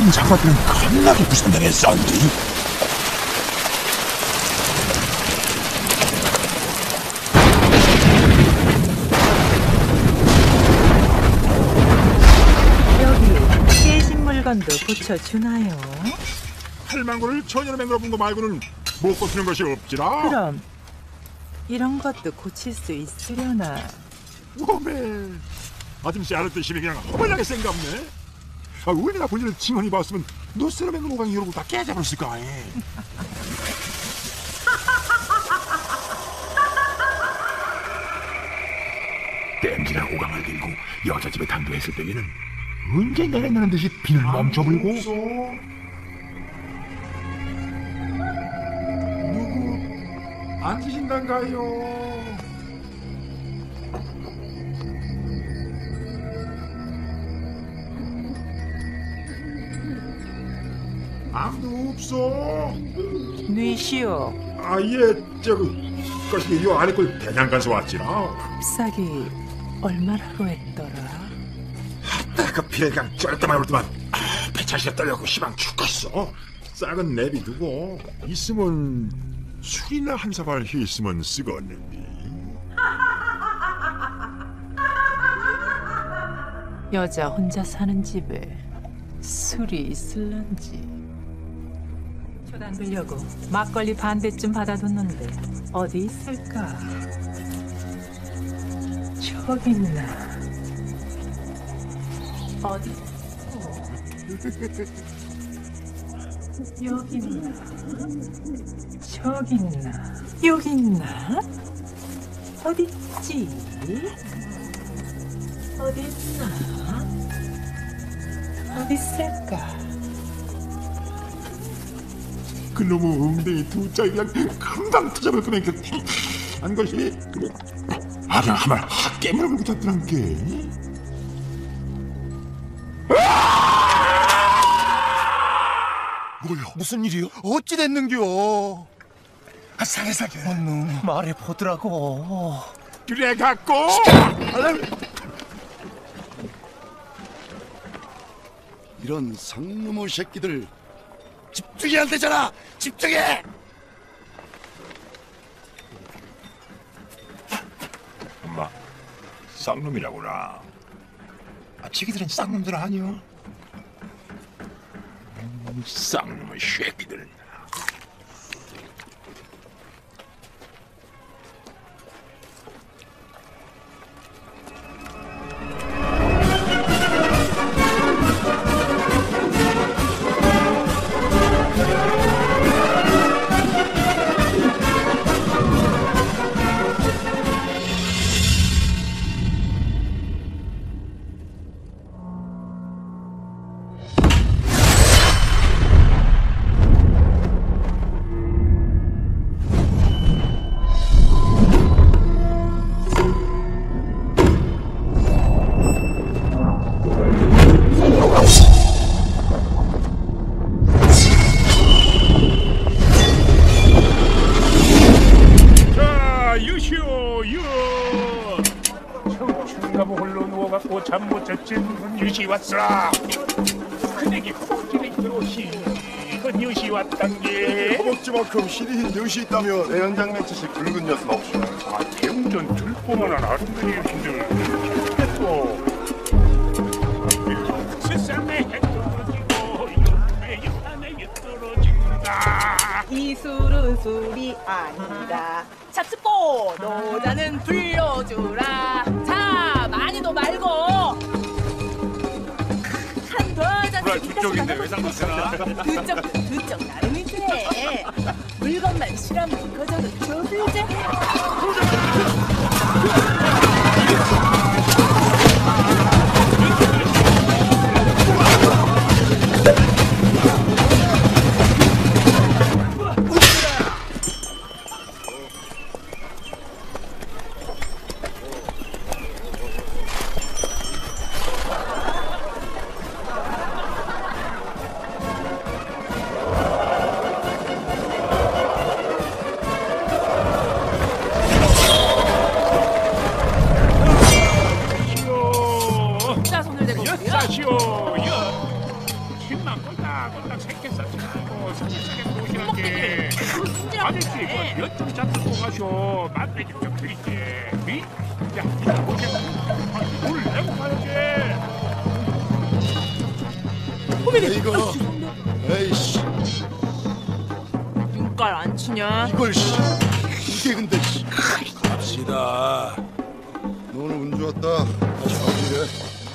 다른 장관들은 겁나게 부산당했었는데. 여기 깨진 물건도 고쳐주나요? 할망구를 천연의 맹으로 본 거 말고는 못 고치는 것이 없지라. 그럼 이런 것도 고칠 수 있으려나? 오메, 아줌씨 알았듯이 그냥 허벌나게 생각네. 우리가 본인을 칭언이 봤으면 노스의 맹 모강이 이러고 다 깨져버렸을까. 땜질한 오강을 들고 여자 집에 당도했을 때에는 언제 내낸다는 듯이 비늘 멈춰불고. 누구 안 드신단가요? 아무도 없어. 뉘시오. 예, 것이 요 안에 걸 대장 가서 왔지라. 잎사귀 얼마라고 했더라? 그 피를 그냥 쩔 때만 올 때만 배차시가 떨려고 시방 죽겠어. 싹은 내비 두고 있으면 술이나 한 사발 있으면 쓰겄는데. 여자 혼자 사는 집에 술이 있을런지. 초당 빌려고 막걸리 반대쯤 받아뒀는데 어디 있을까? 저기 있나? 어디 있어? 여기 있나? 저기 있나? 여기 있나? 어디 있지? 어디 있나? 어디 있을까? 그놈의 웅덩이 두 짝이 그냥 금방 터져볼 거면 한 것이 그냥 한말 확 깨물고 잡더란 게. 뭐요? 무슨 일이요? 어찌 됐는겨? 사게 얼른 말해보더라고. 그래 갖고 이런 상놈의 새끼들 집중이 안 되잖아. 집중해. 엄마, 쌍놈이라구나. 지기들은 쌍놈들 아니오? 쌍놈의 새끼들. 잠못 잤진 유시 왔으라. 그네기 허벅지를 들어오시. 그 유시 왔단 게. 허벅지만큼 실이 뉴시 있다면 애연장 맺히실 굵은 녀석 없슈. 대웅전 들보만한 아름드리신들. 또 세상에 해 떨어지고 요즘에 연안에 떨어진다. 이 술은 술이 아니다. 찹스포 노자는 불려주라. 자 많이도 말고 한더 잔. 두쪽인데 외상도 쓰나? 두쪽 나름이지네. 물건만 실하면 거저도 줘불제. 가셔. 맛배기 좀 드릴게. 이? 야, 이거 뭐냐? 물 내고 가야지. 이거 에이씨 눈깔 안 치냐? 이걸 씨 이게 근데 씨 갑시다. 너 오늘 운 좋았다. 다시 가보래.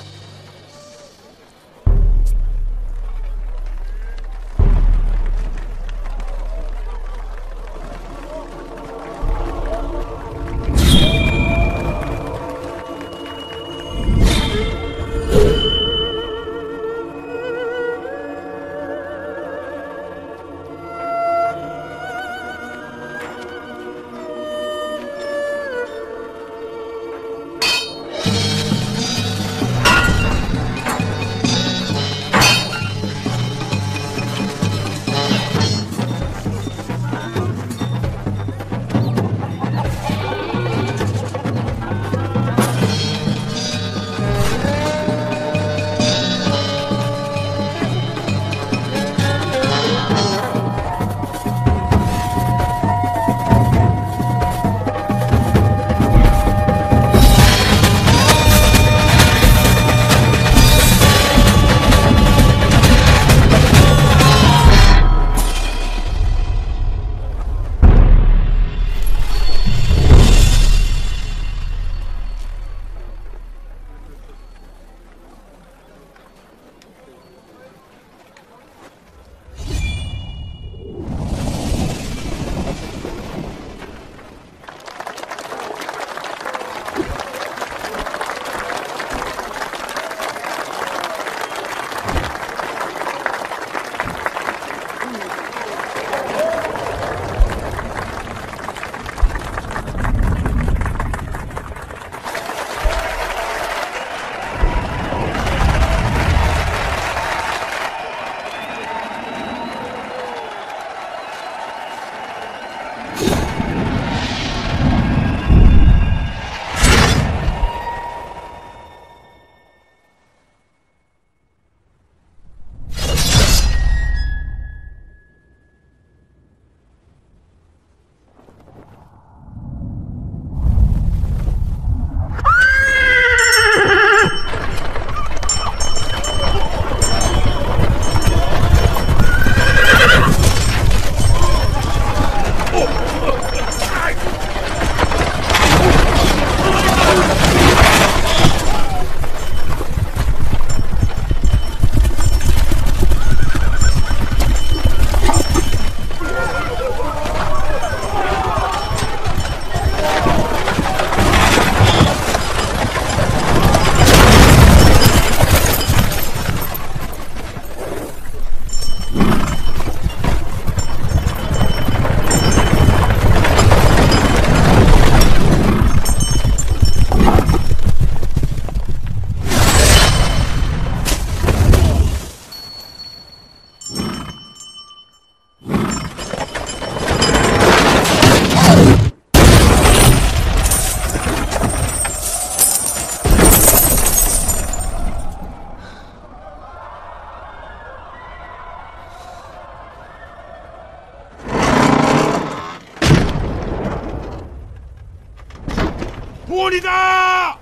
돈이다!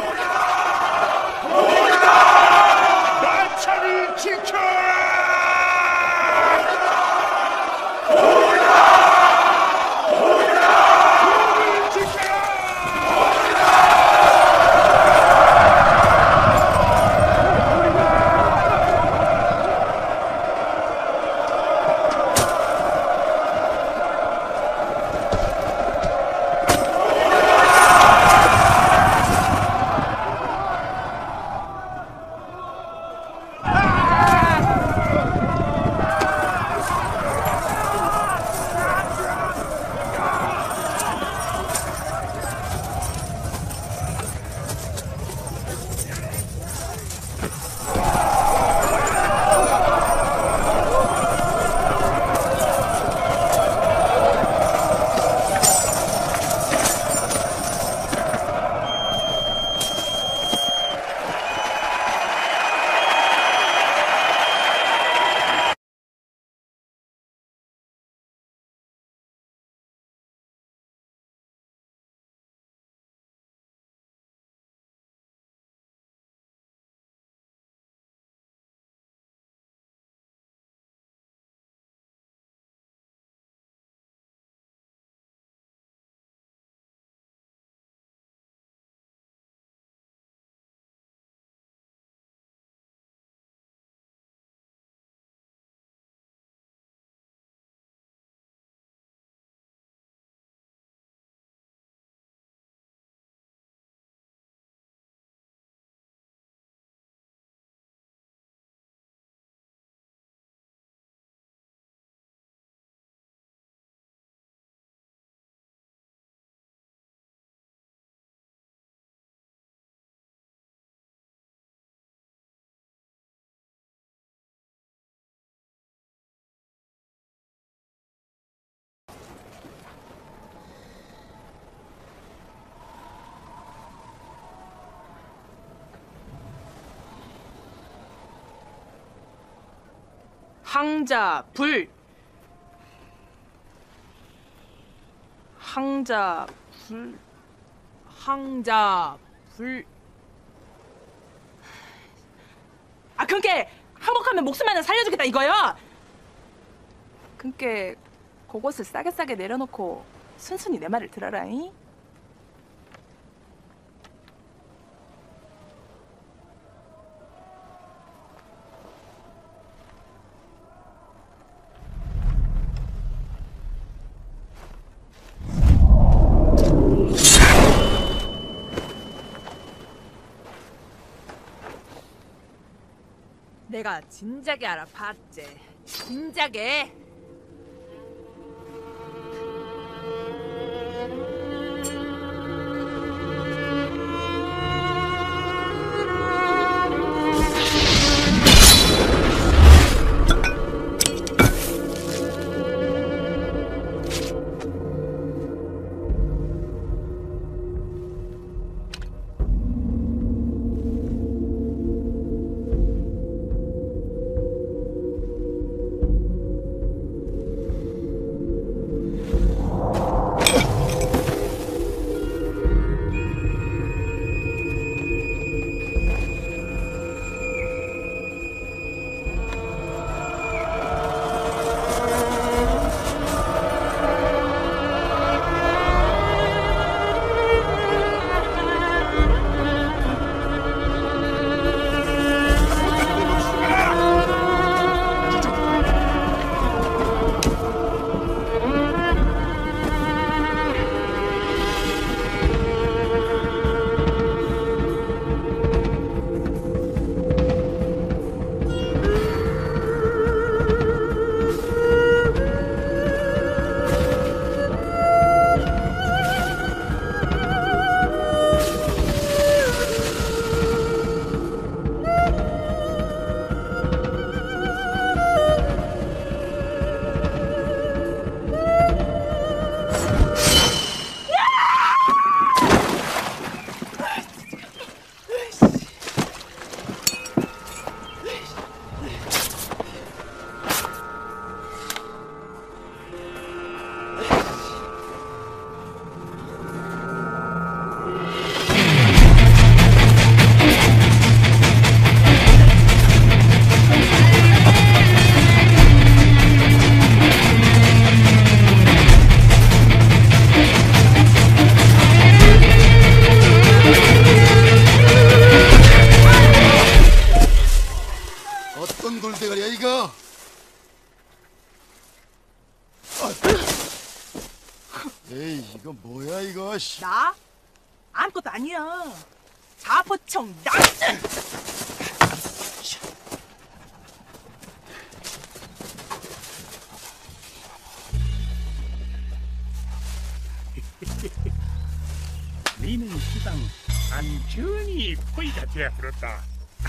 나차를 지켜! 항자불. 항자불. 항자불. 아, 그니까 항복하면 목숨 하나 살려주겠다 이거요. 그니까 그것을 싸게 내려놓고 순순히 내 말을 들어라잉. 내가 진작에 알아봤지. 진작에. 어떤 돌대가리야 이거? 에이 이거 뭐야 이거? 씨. 나? 아무것도 아니야. 자포청 낚시. 니는 시방 안전히 포위가 되어버렸다.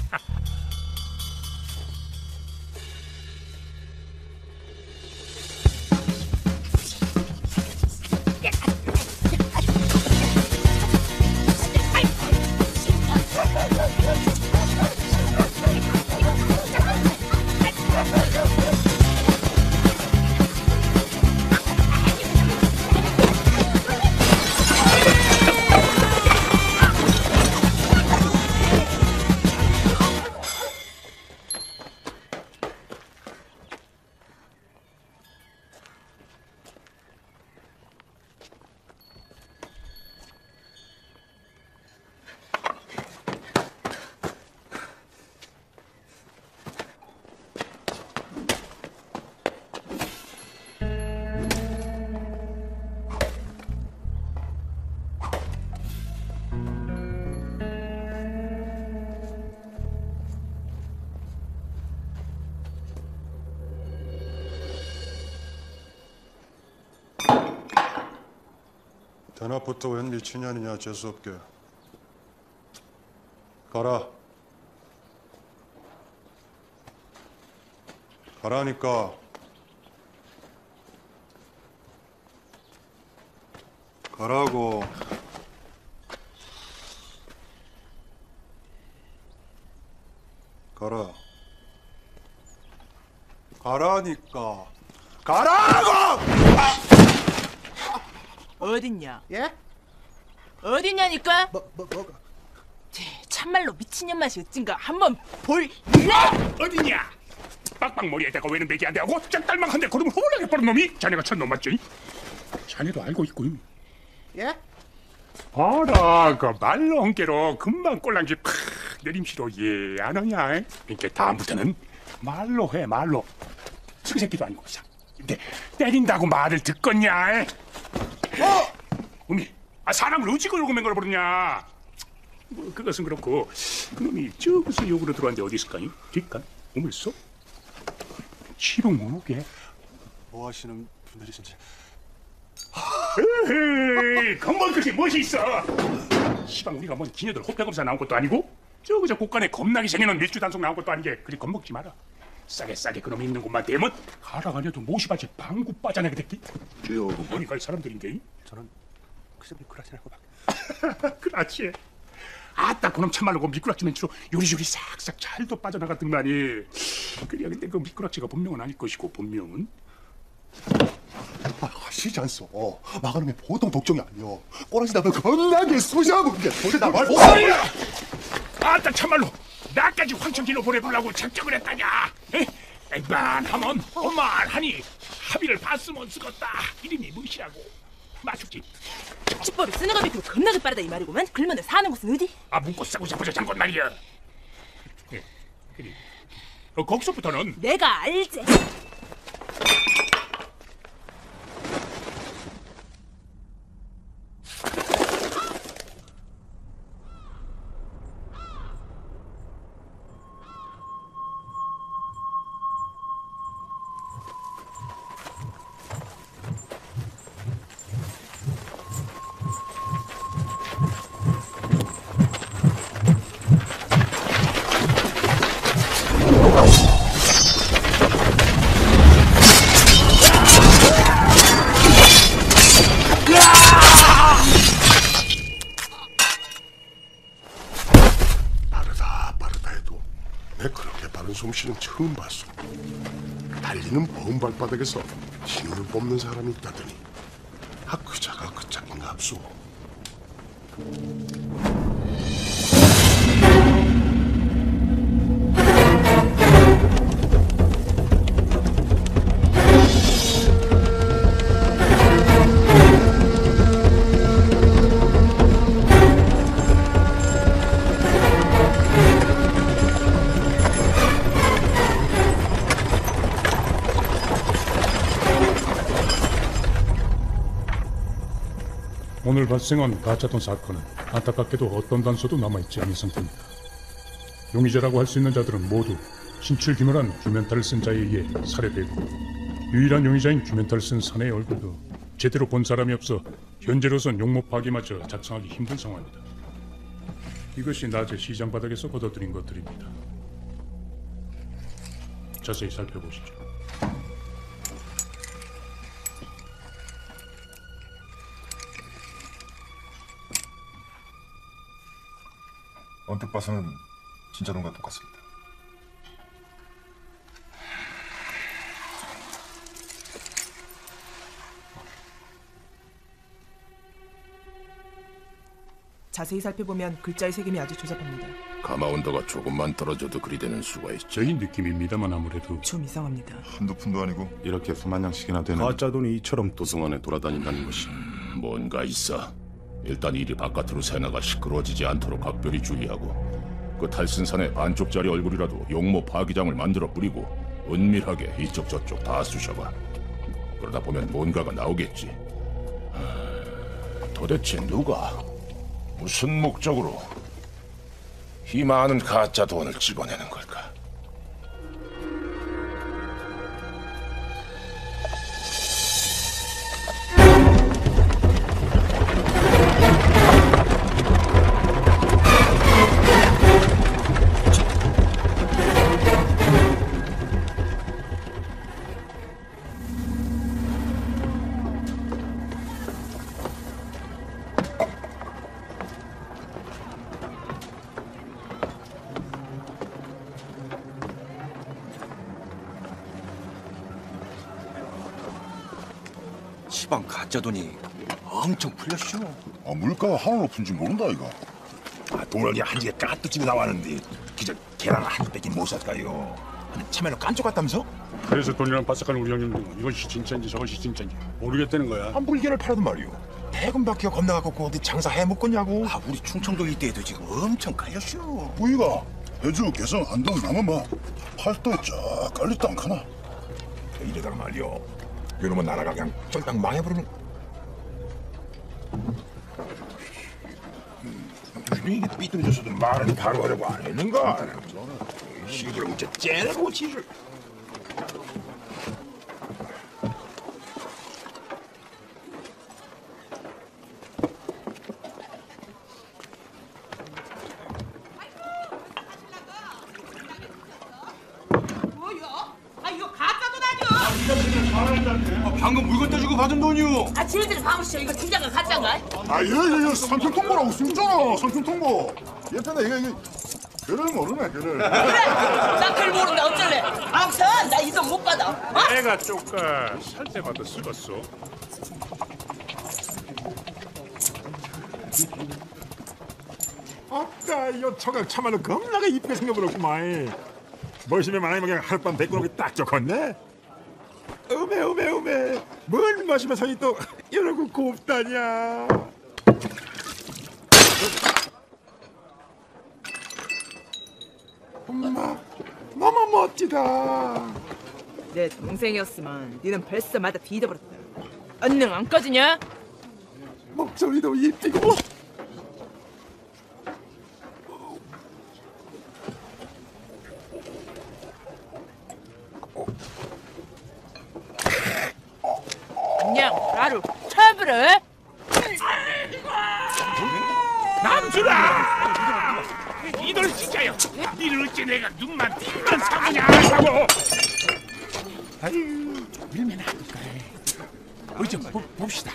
대낮부터 웬 미친년이냐 재수없게. 가라. 가라니까. 가라고. 가라. 가. 가라니까. 가라고! 어딨냐? 예? 어딨냐니까? 뭐가? 참말로 미친년 맛이 어찐가 한번 볼래? 어디냐? 빡빡머리에다가 왜는 맥이 안 돼하고 짝달망한데 걸음을 허물하게 빠른 놈이 자네가 첫 놈 맞지? 자네도 알고 있고. 예? 봐라 그 말로 엉개로 금방 꼴랑지 팍 내림시로 예 안 하냐? 그러니까 다음부터는 말로 해 말로. 승새끼도 아니고 참. 근데 때린다고 말을 듣겠냐? 어미, 사람을 어찌 걸고 맹걸 버렸냐? 뭐 그것은 그렇고 그놈이 저기서 욕으로 들어왔는데 어디 있을까요? 뒷간? 우물소? 치료 모르게? 뭐 하시는 분들이신지. 에이, 건뭘 그렇게 멋이 있어? 시방 우리가 뭔 기녀들 호패검사 나온 것도 아니고 저그저 곳간에 겁나게 생겨놓은 밀주단속 나온 것도 아니게 그리 겁먹지 마라. 싸게 그놈이 있는 곳만 대면 가라가녀도 모시밭에 방구 빠져나게 됐기. 저 머리 갈 사람들인게. 저는 그저 미꾸라지라고밖에. 그렇지. 아따 그놈 참말로 그 미꾸락지 멘트로 요리조리 싹싹 잘도 빠져나갔더만이. 그래야 근데 그 미꾸락지가 본명은 아닐 것이고 본명은 하시지 않소. 마가름이 보통 독종이 아니요. 꼬라지 나면 겁나게 쑤셔먹는 게 도대체 말 뭐야! 아따 참말로 나까지 황천길로 보내보려고 작정을 했다냐? 액반하면 오만하니 합의를 봤으면 쓰겄다. 이름이 무엇이라고? 마숙지. 찌뽀를 쓰는 거 밑으로 겁나게 빠르다 이 말이구만. 그러면 사는 곳은 어디? 묻고 싸고 잡고자 잔건 말이야. 그래. 거기서부터는 내가 알지. 빠르다 해도 내 그렇게 빠른 솜씨는 처음 봤어. 달리는 먼 발바닥에서 신호를 뽑는 사람이 있다더니 그 자가 그 짝인가 합소. 오늘 발생한 가짜돈 사건은 안타깝게도 어떤 단서도 남아있지 않은 상태입니다. 용의자라고 할 수 있는 자들은 모두 신출귀몰한 규면탈을 쓴 자에 의해 살해되고 유일한 용의자인 규면탈을 쓴 사내의 얼굴도 제대로 본 사람이 없어 현재로선 용모 파기마저 작성하기 힘든 상황입니다. 이것이 낮에 시장 바닥에서 걷어들인 것들입니다. 자세히 살펴보시죠. 언뜻 봐서는 진짜 돈과 똑같습니다. 자세히 살펴보면 글자의 색임이 아주 조잡합니다. 가마 온도가 조금만 떨어져도 그리 되는 수가 있죠. 저희 느낌입니다만 아무래도 좀 이상합니다. 한두 푼도 아니고 이렇게 수만 양씩이나 되는 가짜 돈이 이처럼 도성 안에 돌아다닌다는 것이 뭔가 있어. 일단 이리 바깥으로 새나가 시끄러워지지 않도록 각별히 주의하고 그 탈승산의 반쪽짜리 얼굴이라도 용모 파기장을 만들어 뿌리고 은밀하게 이쪽 저쪽 다 쑤셔봐. 그러다 보면 뭔가가 나오겠지. 도대체 누가 무슨 목적으로 이 많은 가짜 돈을 집어내는 걸까? 시방 가짜 돈이 엄청 풀렸쇼. 아, 물가가 하나 높은지 모른다 이거. 아, 돈을 그냥 한 집에 까뜩 집에 나왔는데 그저 계란 한 팩이 못 샀까요? 참외로 깐쪽 같다면서? 그래서 돈이랑 바싹한 우리 형님도 이것이 진짜인지 저것이 진짜인지 모르겠다는 거야. 한 물개를 팔아도 말이오. 대금 받기가 겁나갖고 어디 장사해 먹겠냐고. 아, 우리 충청도 일대에도 지금 엄청 깔렸쇼. 우리가 해주, 개성, 안동, 남원마 팔도에 쫙 깔렸다 안 카나? 이러다가 말이오. 이러면 나라가 그냥 쫄딱 망해버리는. 이게 삐뚤어졌어도 말은 바로 하려고 안 했는가? 시골 문자 째내고 지를. 방금 물건 떼주고 받은 돈이요. 아, 지네들이 봐보시오. 이거 진짜가 가짜인가? 아, 예, 상품 통보라고 쓰잖아. 상품 통보. 얘편에 이게 글을 모르네, 글을. 그래! 나 글 모르는데 어쩔래? 아무튼 나 이 돈 못 받아. 어? 애가 쪼까 살 때마다 쓰겄어. 아따, 이 처각 참말로 겁나게 이쁘게 생겨버렸구만. 멋있으면 많이 그냥 하룻밤 데리고 딱 좋겠네. 우메 뭘 마시면서 또 이러고 곱다냐. 엄마 너무 멋지다. 내 동생이었으면 니는 벌써 맞아 뒤져버렸다. 언능 안 꺼지냐? 목소리도 이쁘고. 그냥 나를 쳐버려. 남순아! 이들 진짜요. 니를 어째 내가 눈만 띵만 사느냐 하고. 아유, 밀면 안 될까. 어디 좀 봅시다.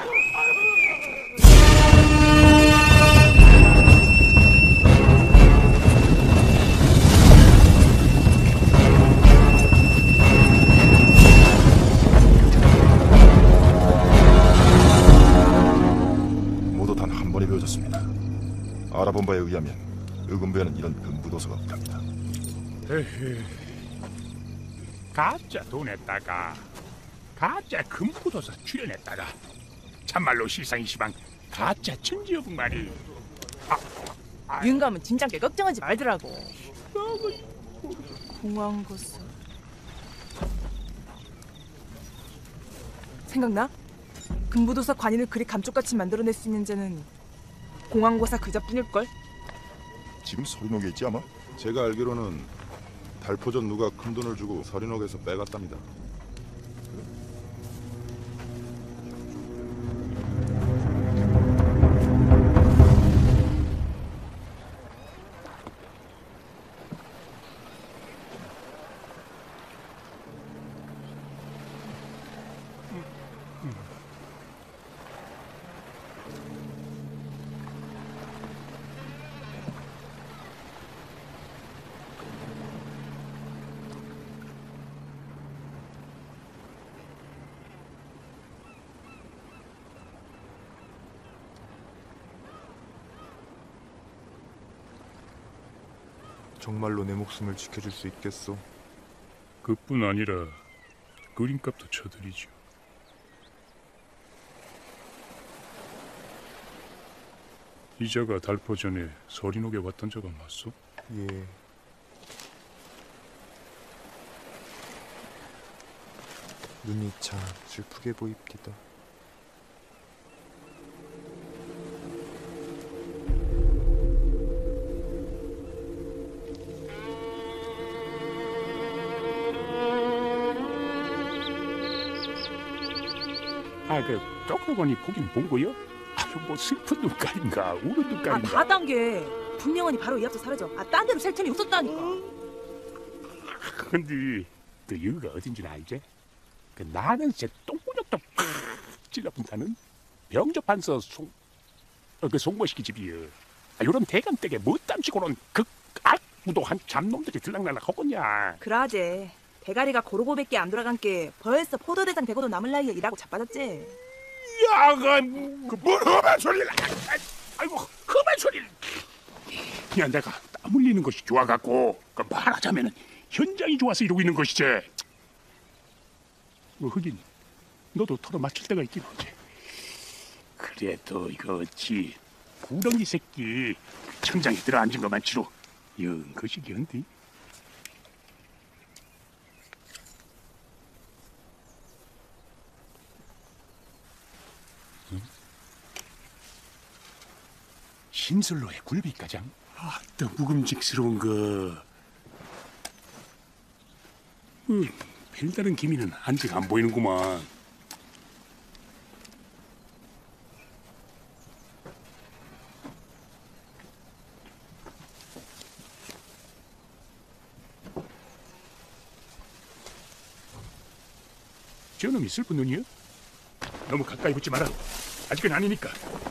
모두 단 한 번에 베어졌습니다. 알아본 바에 의하면 의금부에는 이런 금부도서가 없답니다. 에헤, 가짜 돈에다가 가짜 금부도서 출연했다가 참말로 실상이 시방 가짜 천지여국 말이. 윤감은 진작에 걱정하지 말더라고. 공황고사 생각나? 금부도서 관인을 그리 감쪽같이 만들어낼 수 있는 자는 공황고사 그자뿐일걸? 지금 서린옥에 있지 아마? 제가 알기로는 달포전 누가 큰 돈을 주고 서린옥에서 빼갔답니다. 정말로 내 목숨을 지켜줄 수 있겠소? 그뿐 아니라 그림값도 쳐드리죠. 이자가 달포 전에 서린옥에 왔던 자가 맞소? 예. 눈이 참 슬프게 보입디다. 그 쪽으로니 보긴 본 거요? 아유, 뭐 슬픈 눈깔인가 우는 눈깔인가. 다단계 분명하니 바로 이 앞서 사라져. 딴 데로 셀 틈이 없었다니까. 근데 그 여기가 어딘지 알지? 그 나는 제 똥구녕도 팍 찔러본다는 병접한서 그 송모시키 집이여. 요런 대감댁에 못 땀치고는 그 악무도한 잡놈들이 들락날락 하겠냐. 그라제 대가리가 고루고밖에 안 돌아간 게 벌써 포도대장 되고도 남을 나이에 일하고 자빠졌지. 야, 그뭘 험한 소리를! 아이고, 험한 소리를! 야, 내가 땀 흘리는 것이 좋아갖고 말하자면은 현장이 좋아서 이러고 있는 것이지. 흑인, 너도 털어 맞출 때가 있긴 하지. 그래도 이거 어찌 구렁이 새끼 천장에 들어앉은 것만 치로 영 거시기한데. 신설로의 굴비가장? 아, 또 묵음직스러운 거. 별다른 기미는 아직 안 보이는구만. 저놈이 슬픈 눈이야? 너무 가까이 붙지 마라. 아직은 아니니까.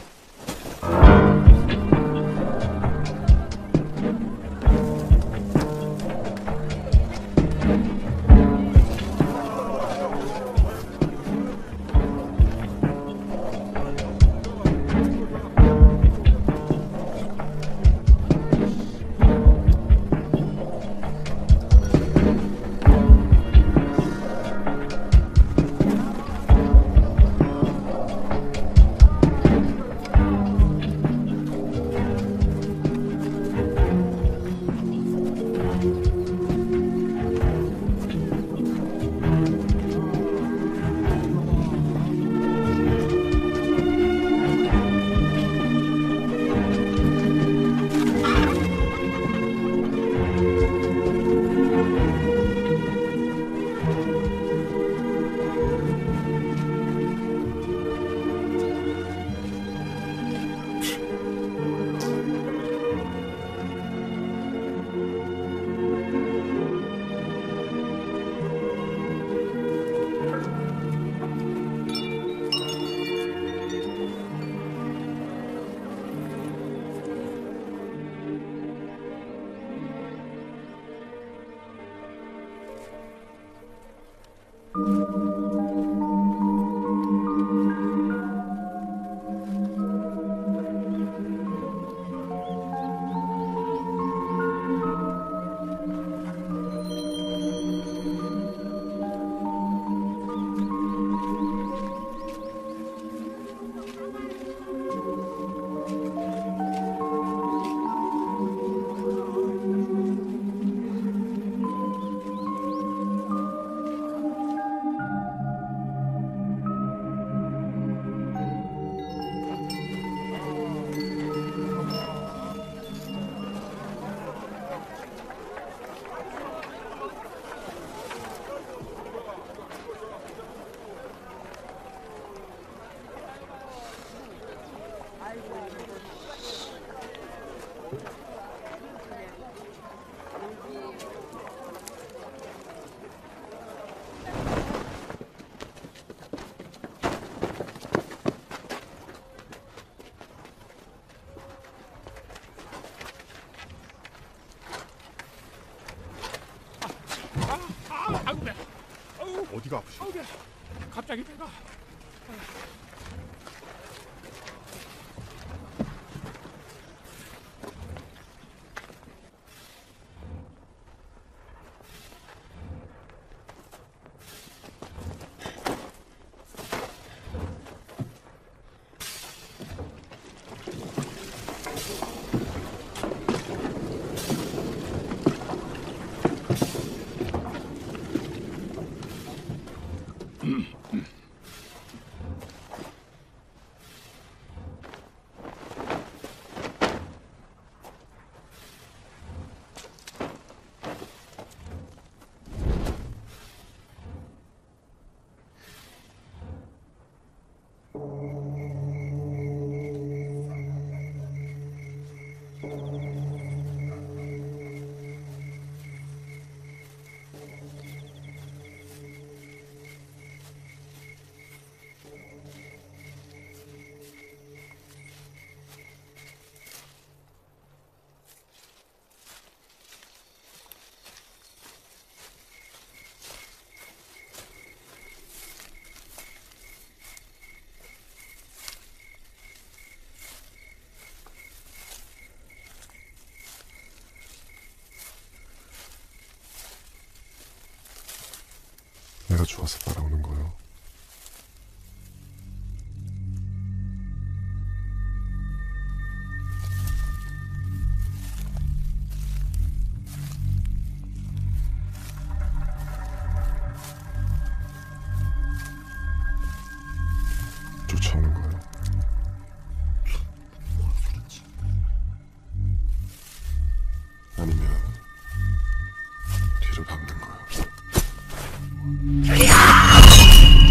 어디가 아프시오? 갑자기 배가. 내가 좋아서 따라오는 거요. 쫓아오는 거요. 아니면 뒤를 밟는 거요.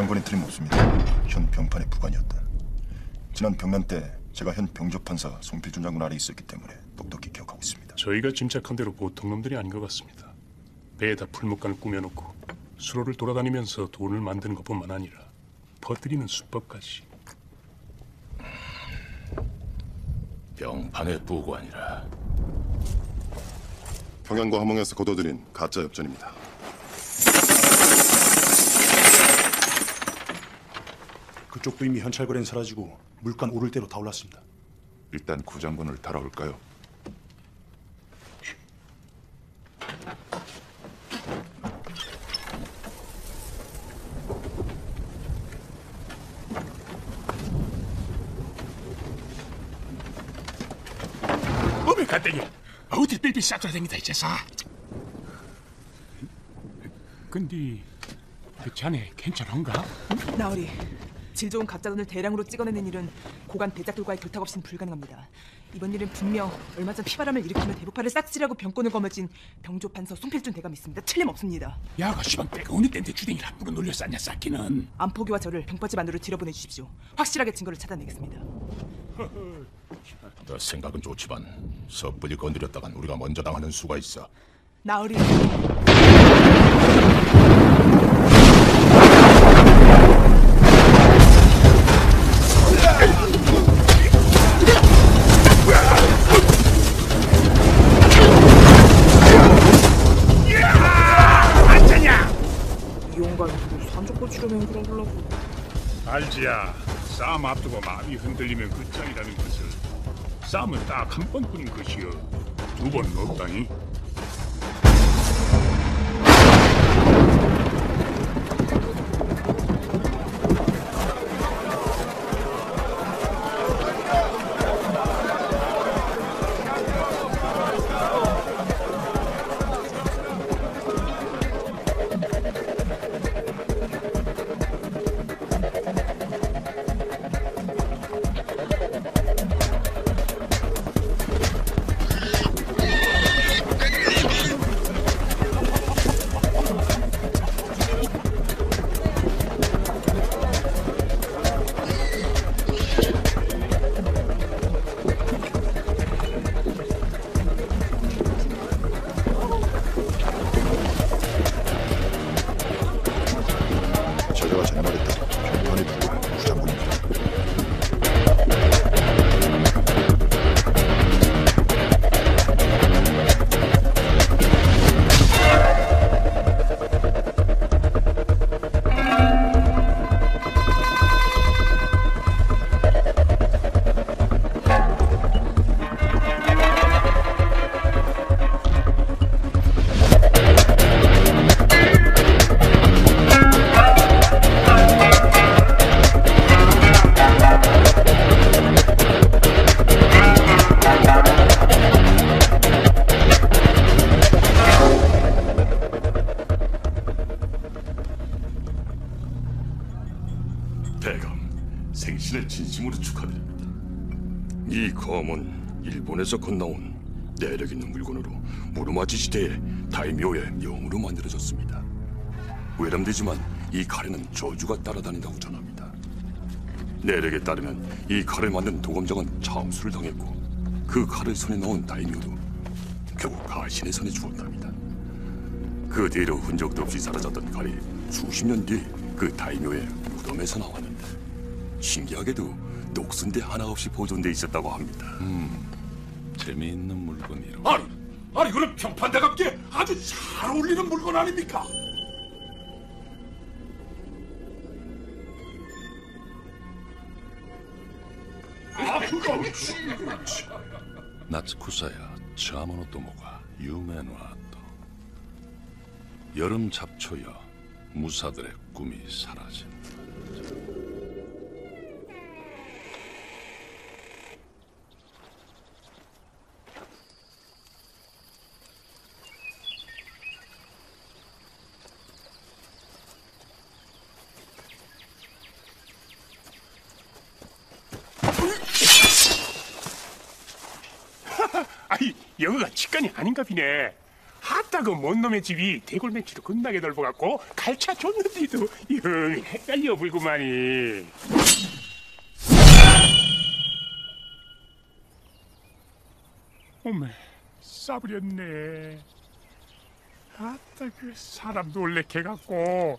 번에 틀림없습니다. 현 병판의 부관이었다. 지난 병난 때 제가 현 병조판사 송필준 장군 아래 있었기 때문에 똑똑히 기억하고 있습니다. 저희가 짐작한 대로 보통 놈들이 아닌 것 같습니다. 배에다 풀목간을 꾸며놓고 수로를 돌아다니면서 돈을 만드는 것뿐만 아니라 퍼뜨리는 수법까지. 병판의 부관이라. 평양과 함흥에서 거둬들인 가짜 엽전입니다. 그쪽도 이미 현찰거래는 사라지고 물간 오를 대로 다 올랐습니다. 일단 구장군을 달아올까요? 어메 간땡이 어딜 삘삘 싹 돌아다니다 이제서. 근데 그 자네 괜찮은가? 나으리, 질 좋은 가짜돈을 대량으로 찍어내는 일은 고관 대작들과의 결탁 없이는 불가능합니다. 이번 일은 분명 얼마 전 피바람을 일으키며 대북파를 싹쓸이하고 병권을 거머쥔 병조판서 송필준 대감이 있습니다. 틀림없습니다. 야가 시방 때가 어느 때인데 주댕이를 함부로 놀려 쌌냐 쌌기는. 안포기와 저를 병빠집 안으로 들여보내주십시오. 확실하게 증거를 찾아내겠습니다. 너 생각은 좋지만 섣불리 건드렸다간 우리가 먼저 당하는 수가 있어. 나으리. 알지야. 싸움 앞두고 마음이 흔들리면 끝장이라는 것을. 싸움은 딱 한 번뿐인 것이여. 두 번은 없다니. 생신을 진심으로 축하드립니다. 이 검은 일본에서 건너온 내력 있는 물건으로 무르마지 시대의 다이묘의 명으로 만들어졌습니다. 외람되지만 이 칼에는 저주가 따라다닌다고 전합니다. 내력에 따르면 이 칼을 만든 도검장은 참수를 당했고 그 칼을 손에 넣은 다이묘도 결국 가신의 손에 죽었답니다. 그 뒤로 흔적도 없이 사라졌던 칼이 수십 년 뒤 그 다이묘의 무덤에서 나왔는데 신기하게도 녹슨데 하나 없이 보존돼 있었다고 합니다. 재미있는 물건이로. 아니 그럼 평판대갑게 아주 잘 어울리는 물건 아닙니까? 나츠쿠사야 자모노토모가 유메노아토. 여름 잡초여 무사들의 꿈이 사라진다. 아니 여기가 직관이 아닌가 비네. 하도 아따 그 못놈의 집이 대골맨치로 겁나게 넓어갖고 갈차 줬는데도 영 헷갈려 불구만이. 어메 싸버렸네. 아따 그 사람 놀래켜갖고.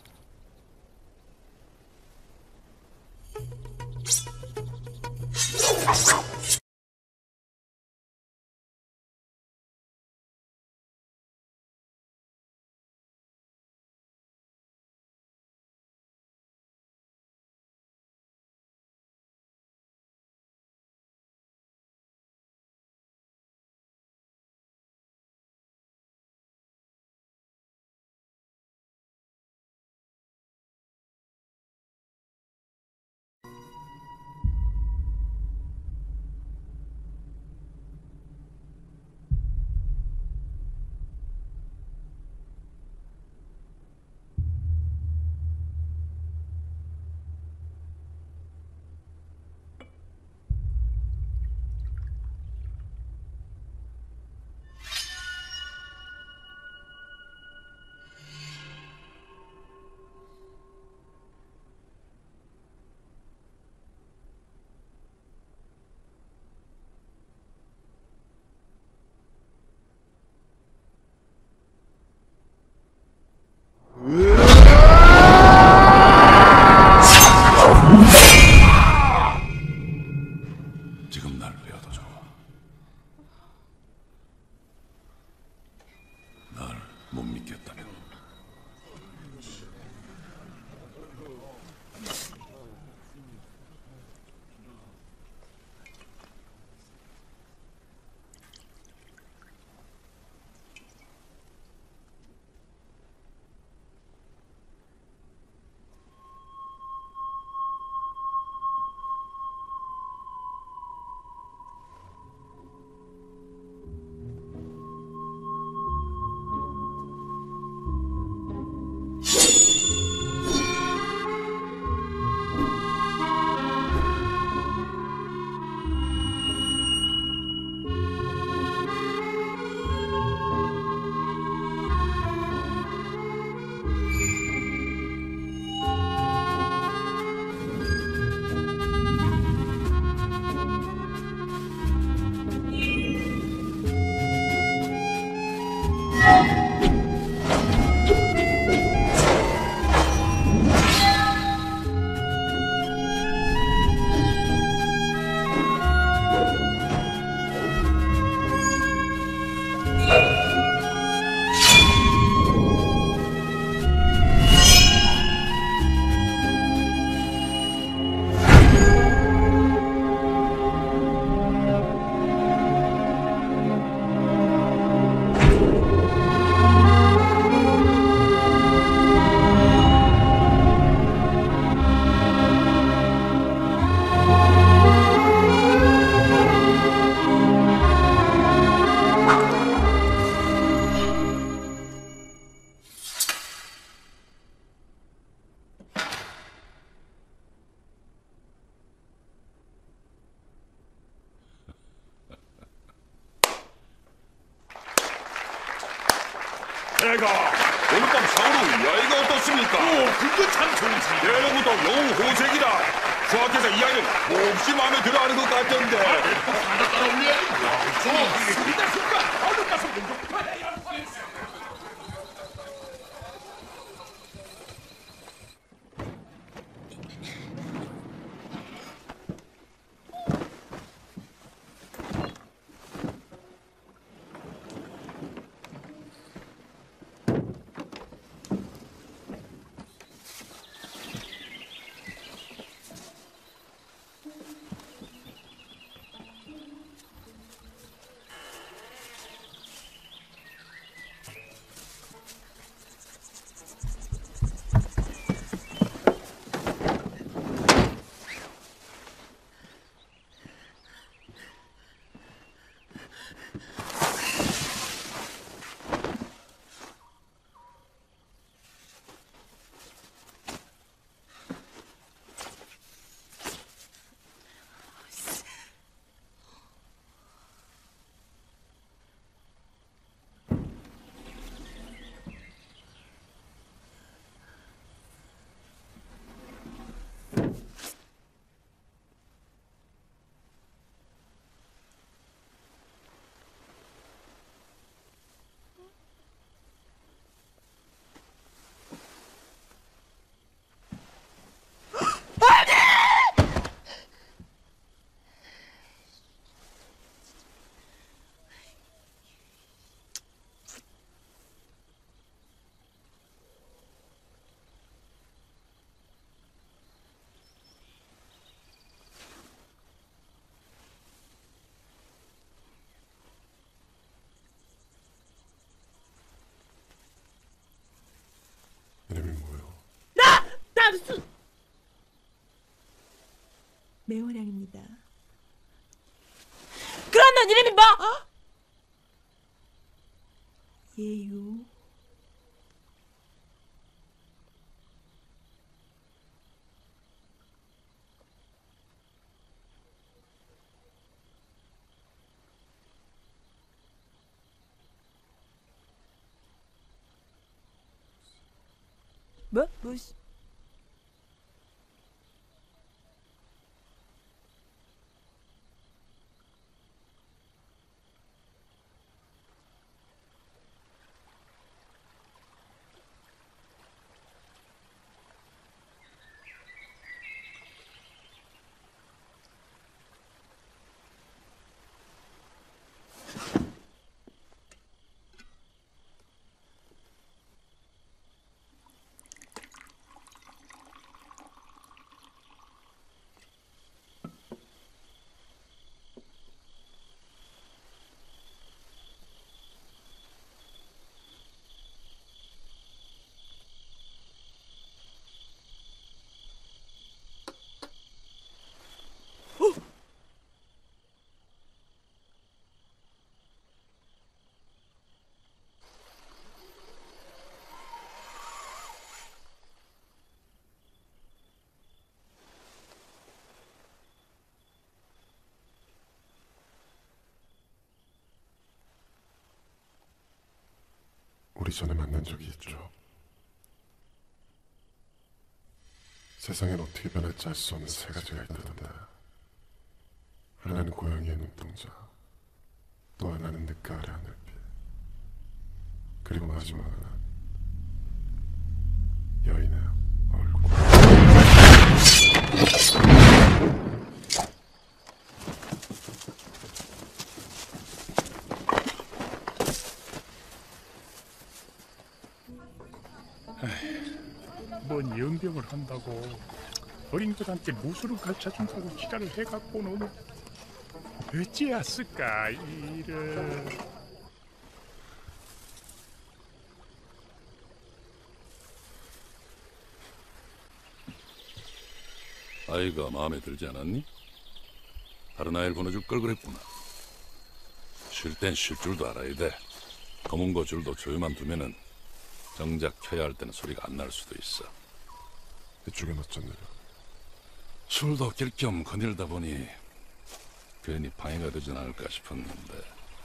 지금 날 배워도 좋아. 날 못 믿겠다면 제가 오늘 밤 샤오루 이아이가 어떻습니까? 그거 참 좋지. 내일부터 영웅 호색이라 수학에서 이 아이는 몹시 마음에 들어하는 것 같던데. 하나 따라올려야지. 우리가 순간 얼른 가서 먼저 받아야 할. 매호량입니다. 그럼 넌 이름이 뭐? 예유. 뭐? 무슨? 우리 전에 만난 적이 있죠. 세상엔 어떻게 변할지 알 수 없는 세 가지가 있다던데. 하나는 고양이의 눈동자, 또 하나는 늦가을의 하늘빛, 그리고 마지막 하나는 여인의 얼굴. 뭔 연병을 한다고 어린들한테 무술을 가르쳐준다고 지랄을 해갖고 너는 어찌했을까 이를. 아이가 마음에 들지 않았니? 다른 아이를 보내줄 걸 그랬구나. 쉴 땐 쉴 줄도 알아야 돼. 검은 거 줄도 조여만 두면은 정작 켜야 할 때는 소리가 안 날 수도 있어. 이쪽엔 어쩐느냐? 술도 낄 겸 거닐다 보니 괜히 방해가 되진 않을까 싶었는데,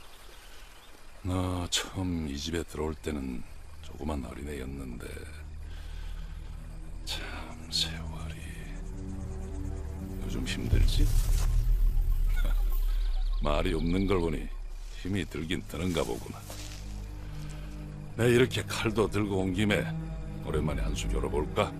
너 처음 이 집에 들어올 때는 조그만 어린애였는데 참 세월이 요즘 힘들지? 말이 없는 걸 보니 힘이 들긴 드는가 보구나. 내 이렇게 칼도 들고 온 김에 오랜만에 한 수 열어볼까?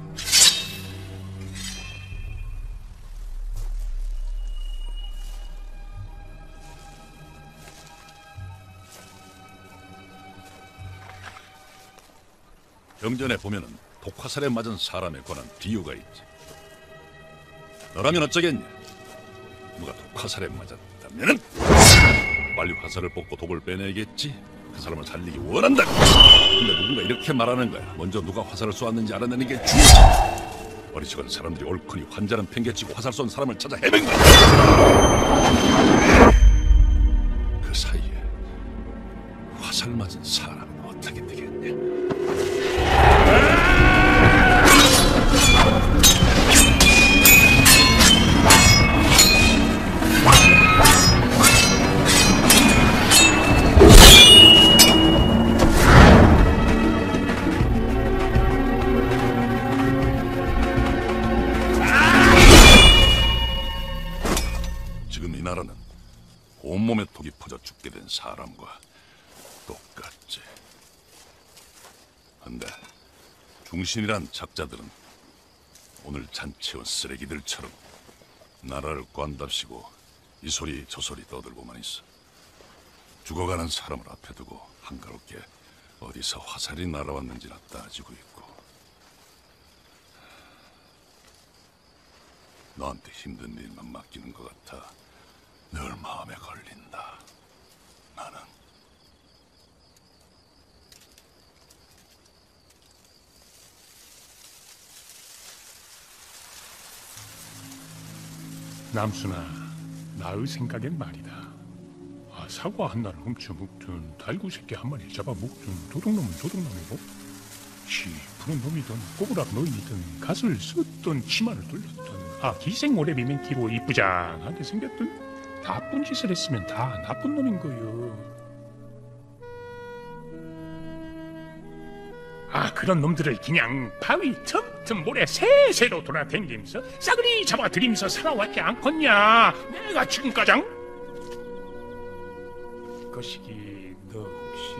경전에 보면은 독화살에 맞은 사람에 관한 비유가 있지. 너라면 어쩌겠냐? 누가 독화살에 맞았다면은 빨리 화살을 뽑고 독을 빼내겠지. 그 사람을 살리기 원한다고. 근데 누군가 이렇게 말하는 거야. 먼저 누가 화살을 쏘았는지 알아내는 게 중요하지. 어리석은 사람들이 옳거니 환자는 팽개치고 화살 쏜 사람을 찾아 헤맨 거야. 그 사이에 화살 맞은 사람은 어떻게 되겠냐? 지금 이 나라는 온몸에 독이 퍼져 죽게 된 사람과 똑같지. 근데 중신이란 작자들은 오늘 잔치온 쓰레기들처럼 나라를 꽌답시고 이 소리 저 소리 떠들고만 있어. 죽어가는 사람을 앞에 두고 한가롭게 어디서 화살이 날아왔는지나 따지고 있고. 너한테 힘든 일만 맡기는 것 같아 늘 마음에 걸린다. 나는 남순아, 나의 생각엔 말이다. 사과 하나를 훔쳐 먹든 달구 새끼 한 마리 잡아 먹든 도둑놈은 도둑놈이고 씨 푸른 놈이든 꼬부락 노인이든 갓을 썼든 치마를 돌렸든 기생 오래비면 키로 이쁘장하게 생겼든 나쁜 짓을 했으면 다 나쁜 놈인 거요. 그런 놈들을 그냥 바위 틈틈 모래 새새로 돌아다니면서 싸그리 잡아들이면서 살아왔지 않겠냐. 내가 지금까장 거시기 너 혹시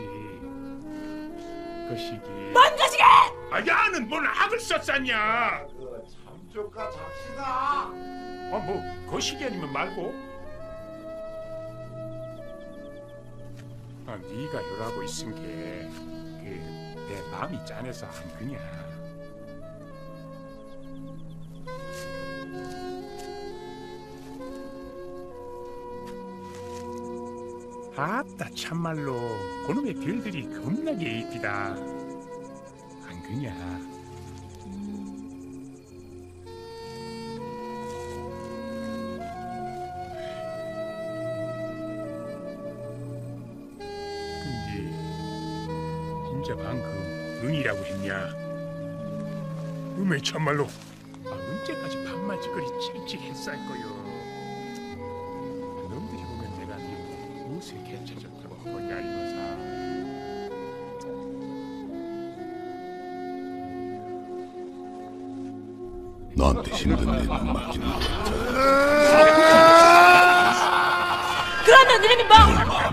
거시기 뭔 거시기? 야는 뭔 악을 썼었냐. 참조가 잡시다. 뭐 거시기 아니면 말고. 네가 요라고 있은 게 내 마음이 짠해서 안 그냐. 아따 참말로 그놈의 별들이 겁나게 이쁘다. 안 그냐. 진짜 방금 은이라고 했냐? 음에 참말로 언제까지 밤만 짓거리 찌릿찌릿했을 거요. 놈들이 보면 내가 네 무엇을 개쳐졌다고 하겠냐 이거사. 너한테 힘든 일은 맡기는 거야. 그러면 이름이 뭐?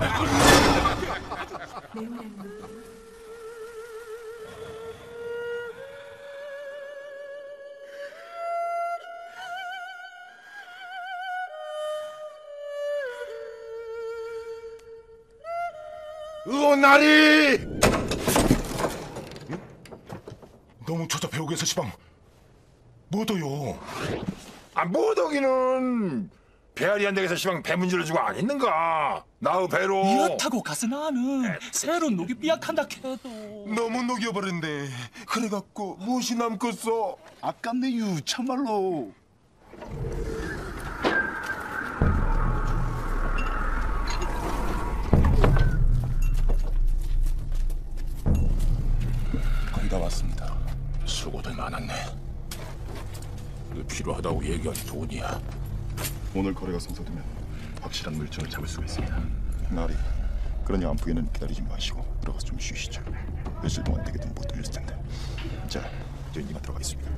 나리! 너무 저자 배우겠어 시방. 뭐더요? 뭐더기는 배알이 안 되겠어 시방. 배문질러 주고 안 했는가? 나의 배로 이렇다고 가서 나는 새로 녹이 삐약한다 캐도 너무 녹여버렸네. 그래갖고 무엇이 남겠어? 아깝네 유 참말로. 거의 다 왔습니다. 수고들 많았네. 필요하다고 얘기한 돈이야. 오늘 거래가 성사되면 확실한 물증을 잡을 수가 있습니다. 나리, 그러니 안부에는 기다리지 마시고 들어가서 좀 쉬시죠. 며칠 동안 되게든 못 들렸을 텐데. 자, 이제 이만 들어가겠습니다.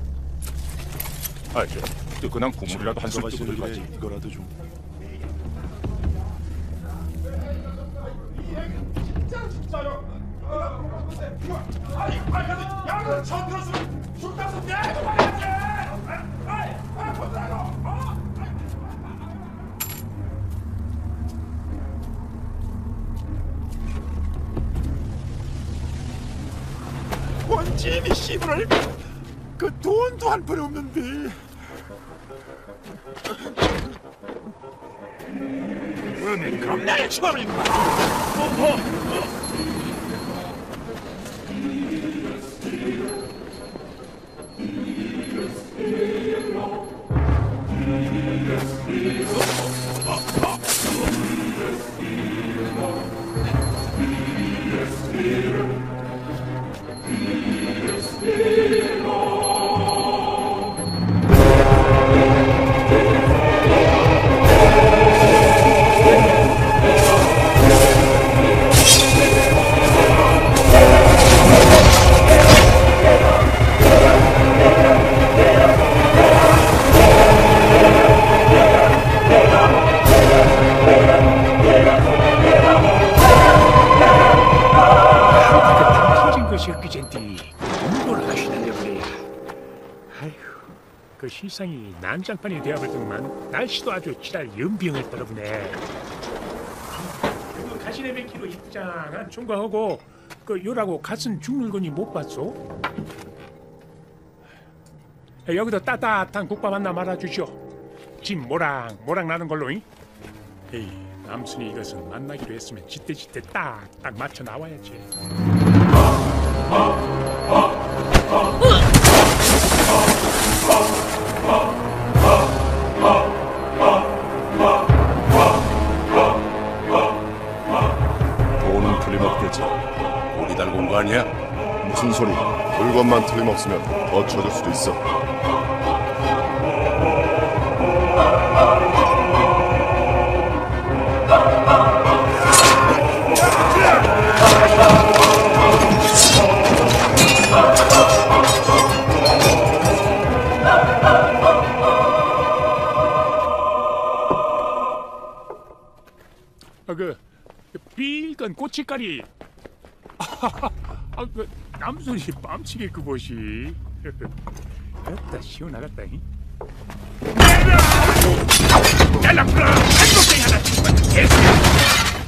저 뜨끈한 국물이라도 한술 뜨고 들어가지. 이거라도 좀. 야는 전 들었으면 죽다서 내도 말이지. 원진이 씨부를 그 돈도 한 푼이 없는데. 그럼 나의 주방을 그 실상이 난장판이 되어버리더만 날씨도 아주 지랄 연병을 떨어보네. 그 가시네 몇 킬로 입장한 총각하고 그 요라고 갓은 죽는 거니 못 봤소? 여기도 따뜻한 국밥 하나 말아주시오. 집 모락 나는 걸로. 에이, 남순이 이것은 만나기로 했으면 지때 딱딱 맞춰 나와야지. 아니야? 무슨 소리? 물건만 틀림없으면 더 쳐줄 수도 있어. 그 빌건 꼬치까리 그 남순이 뺨치게 그것이 됐다 시원하겠다. 잘라불라 한국갱이 하나 죽으면 개수야.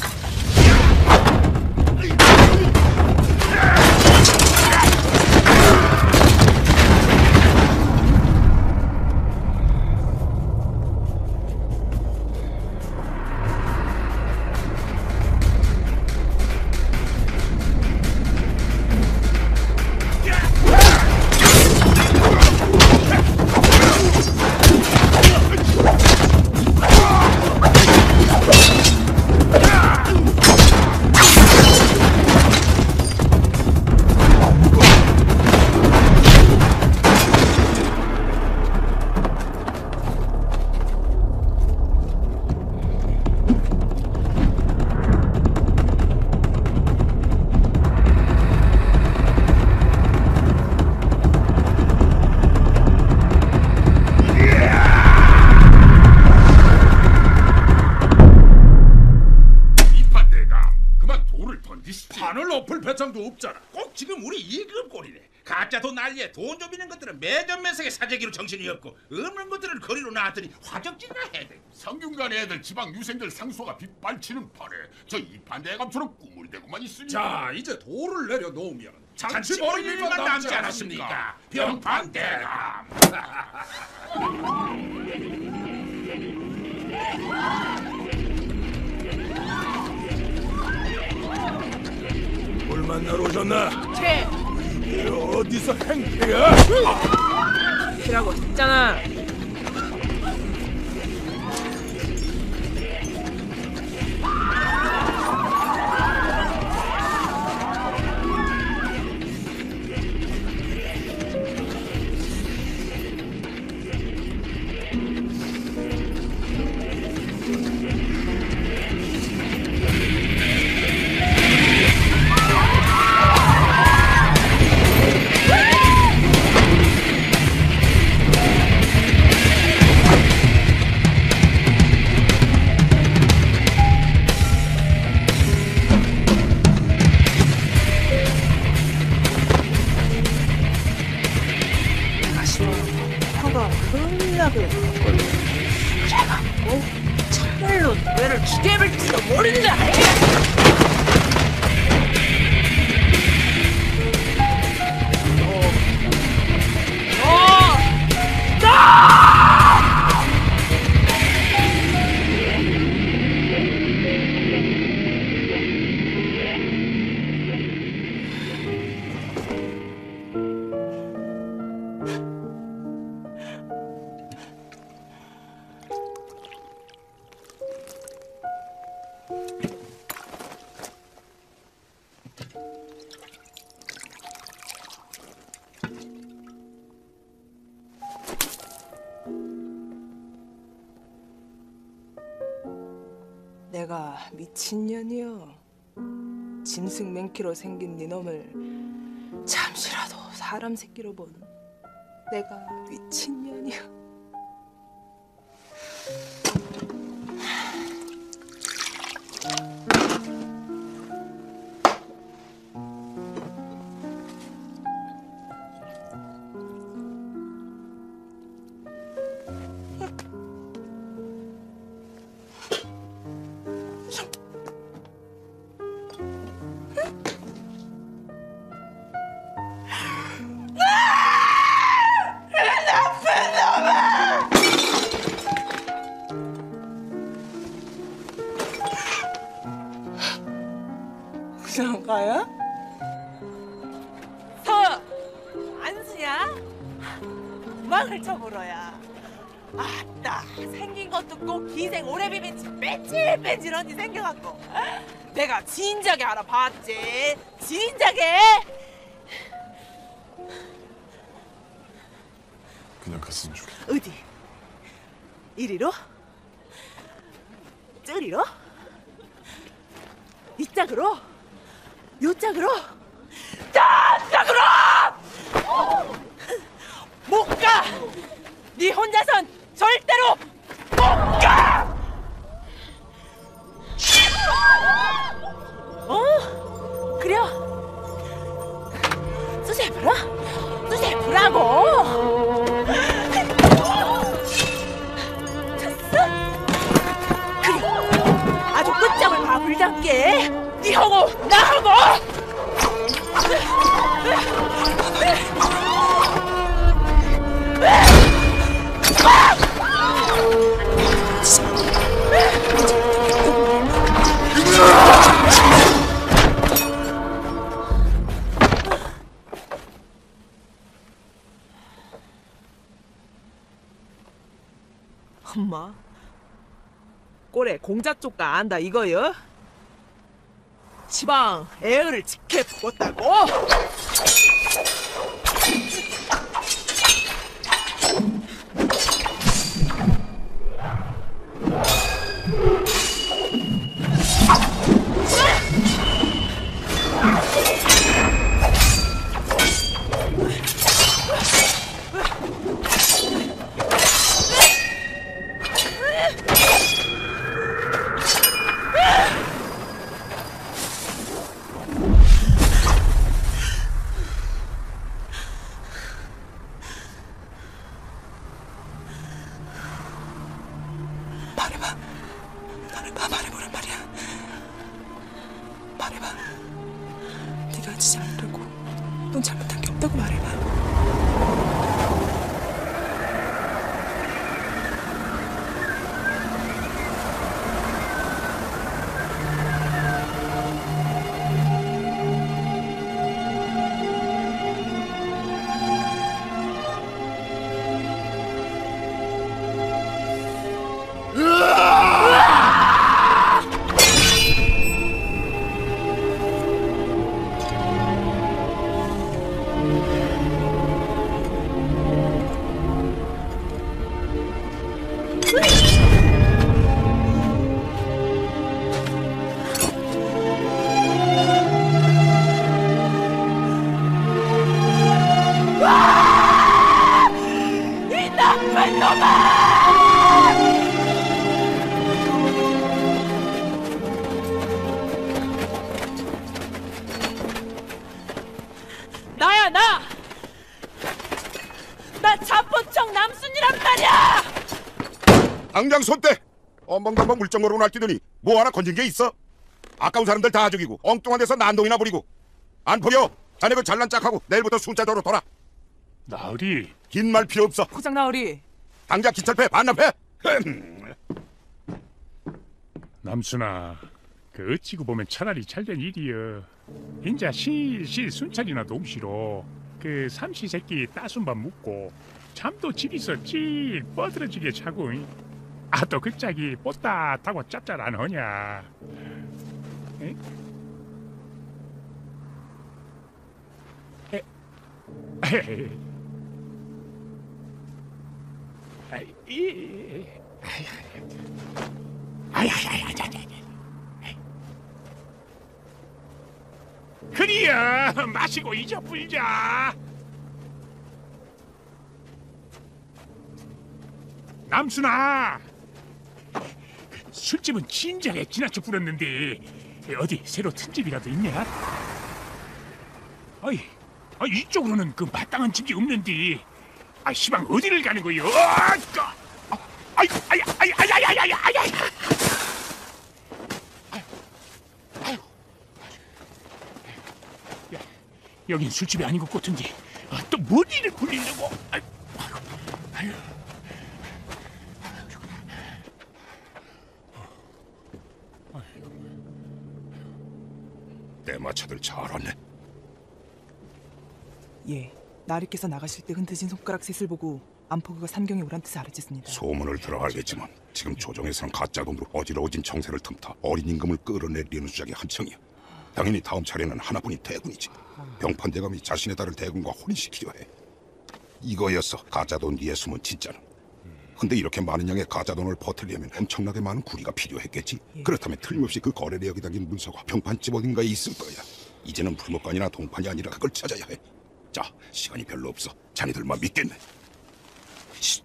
판을 높을 배짱도 없잖아. 꼭 지금 우리 2급 꼴이네. 가짜 돈 난리에 돈 좀 있는 것들은 매점매석의 사재기로 정신이 없고 없는 것들을 거리로 놔더니 화적질이나 해야 돼. 성균관 애들 지방 유생들 상소가 빗발치는 판에 저 이판 대감처럼 꾸물대고만 있으니. 자, 이제 돌을 내려놓으면 잔치 벌일 일만 남지 않았습니까? 병판 대감. 뭘 만나러 오셨나? 채! 이게 어디서 행패야? 채라고 했잖아. 화가 흥나게 그래갖고 참말로 너를 죽여볼지도 모른다. 내가 미친년이여. 짐승 맨키로 생긴 네 놈을 잠시라도 사람 새끼로 본 내가 미친년이여. 그냥 가야? 안수야? 도망을 쳐물어야. 아따, 생긴 것도 꼭 기생 오래비빈치 뺀질뺀질하니 생겨갖고 내가 진작에 알아봤지. 진작에. 그냥 갔으면 좋겠다. 어디? 이리로? 저리로? 이짝으로? 요짝으로? 저짝으로! 못 가! 네 혼자선 절대로 못 가! 그래? 수세부라? 수세부라고! 쳤어? 그래, 아주 끝장을 봐 불장게. 네 하고 나 하고. 엄마, 꼴에 공작 쪽가 안다 이거요? 지방 애를 지켜보겠다고? 말해보란 말이야. 말해봐. 네가 하지 않으려고 넌 잘못한 게 없다고 말해봐. 나야 나 자포청 남순이란 말이야. 당장 손 떼! 엉벙덩벙 물정거리고 날뛰더니 뭐 하나 건진 게 있어? 아까운 사람들 다 죽이고 엉뚱한 데서 난동이나 부리고 안 보여? 자네 그 잘난 짝하고 내일부터 순자도로 돌아. 나으리. 긴 말 필요 없어. 포장 나으리. 당장 기철패 반납해. 남순아, 그 어찌고 보면 차라리 잘된 일이여. 인자 실실 순찰이나 동시로 그 삼시세끼 따순밥 묵고 잠도 집이서 찔 뻗어지게 자고. 아, 또 그 짝이 뽀따하고 짭짤 안 하냐. 에? 그리야 마시고 잊어 불자. 남순아, 술집은 진작에 지나쳐 불었는데 어디 새로 튼 집이라도 있냐? 아이, 이쪽으로는 그 마땅한 집이 없는데. 아, 시방 어디를 가는 거요? 여긴 술집이 아닌 것 같은데 또 머리를 굴리려고. 내 마차들 잘 왔네. 예, 나리께서 나가실 때 흔드신 손가락 셋을 보고 안포그가 삼경에 오란 뜻을 알아챘습니다. 소문을 들어 알겠지만 지금 조정에서는 가짜 돈으로 어지러워진 정세를 틈타 어린 임금을 끌어내리려는 주작이 한창이야. 당연히 다음 차례는 하나뿐인 대군이지. 병판 대감이 자신의 딸을 대군과 혼인시키려 해. 이거였어 가짜 돈 뒤에 숨은 진짜는. 근데 이렇게 많은 양의 가짜 돈을 퍼뜨리려면 엄청나게 많은 구리가 필요했겠지. 그렇다면 틀림없이 그 거래 내역이 담긴 문서가 병판집 어딘가에 있을 거야. 이제는 불목관이나 동판이 아니라 그걸 찾아야 해. 자, 시간이 별로 없어. 자네들만 믿겠네. 쉿.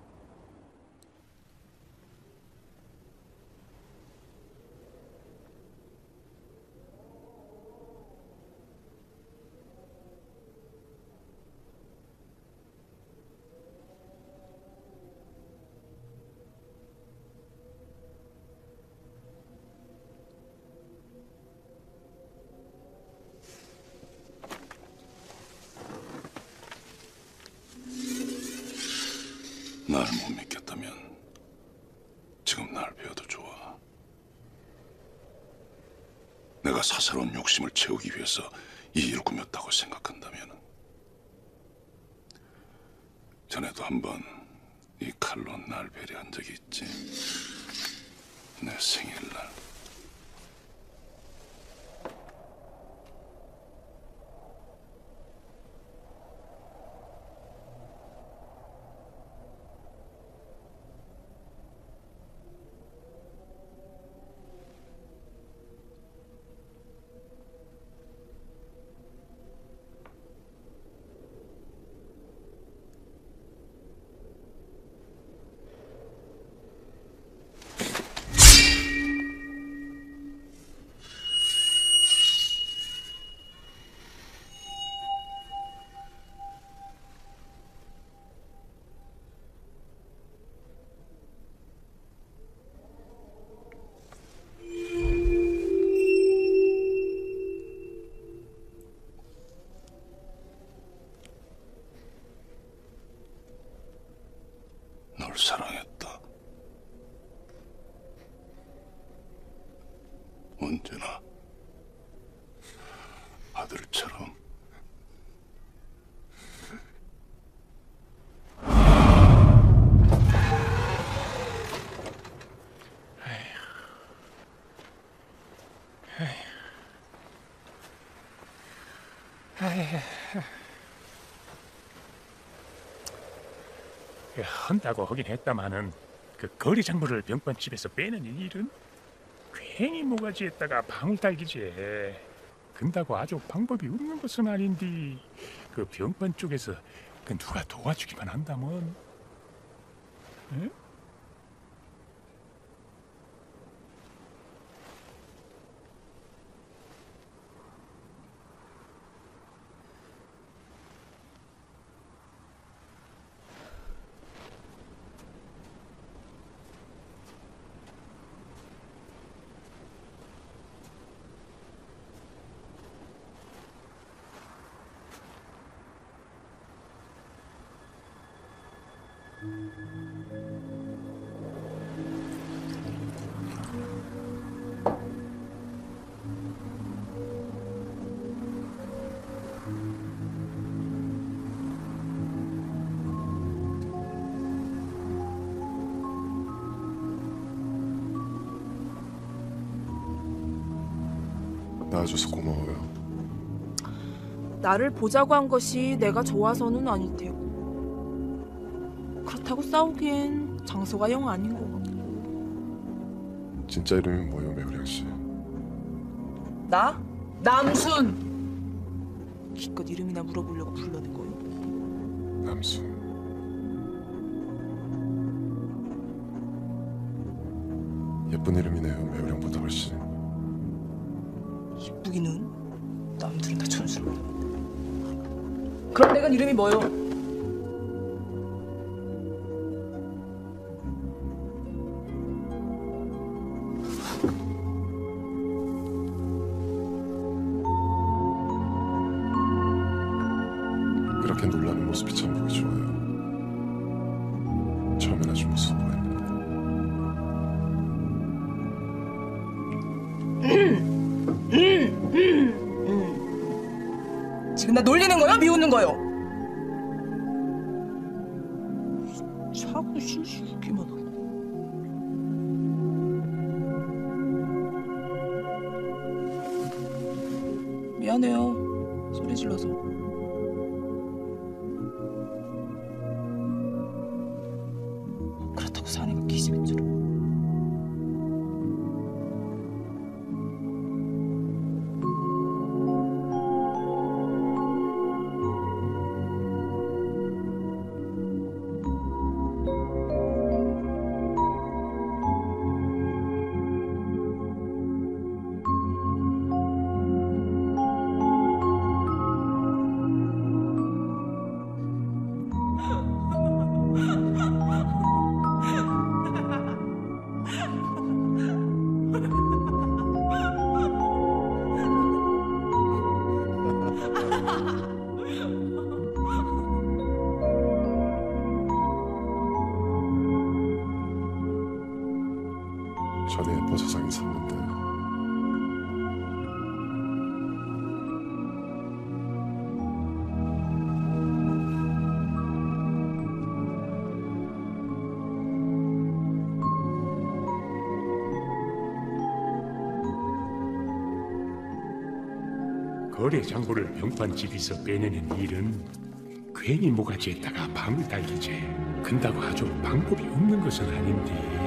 날 못 믿겠다면 지금 날 배워도 좋아. 내가 사사로운 욕심을 채우기 위해서 이 일을 꾸몄다고 생각한다면 전에도 한번 이 칼로 날 배려한 적이 있지. 내 생일날. 널 사랑했다. 언제나 아들처럼. 한다고 하긴 했다마는 그 거리 작물을 병판집에서 빼는 일은 괜히 모가지에다가 방울 달기지. 근다고 아주 방법이 없는 것은 아닌데 그 병판 쪽에서 그 누가 도와주기만 한다면. 에? 나와줘서 고마워요. 나를 보자고 한 것이 내가 좋아서는 아닐 테고. 그렇다고 싸우기엔 장소가 영 아닌 것 같고. 진짜 이름이 뭐예요, 매우량 씨? 나? 남순. 기껏 이름이나 물어보려고 불러낸 거요. 남순. 예쁜 이름이네요, 매우량보다 훨씬. 이쁘기는 남들은 다 촌스러워. 그럼 내가 이름이 뭐요? 그렇게 놀라는 모습이 참 보기 좋아요. 처음엔 아주 무서워 보였는데. 지금 나 놀리는 거요? 미우는 거요? 자꾸 실수 웃기만 하고. 미안해요. 소리 질러서. 그렇다고 사내가 기집애 줄은. 전에 예쁜 세상이 있었는데 거래 장부를 병판집에서 빼내는 일은 괜히 모가지에다가 방을 달기지 근다고 아주 방법이 없는 것은 아닌데.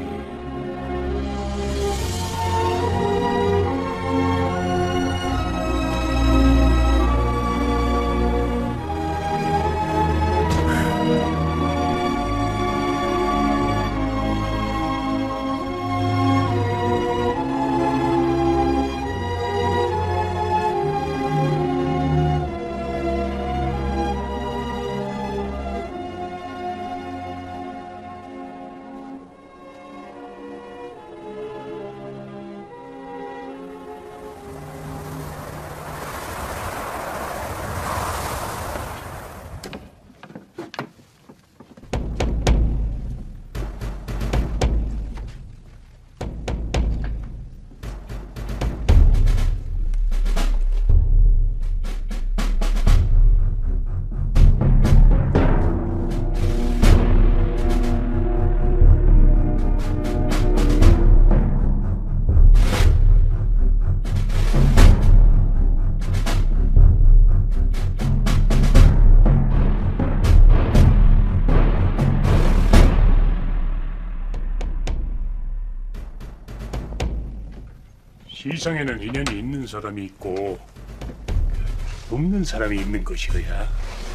시상에는 인연이 있는 사람이 있고 없는 사람이 있는 것이거야.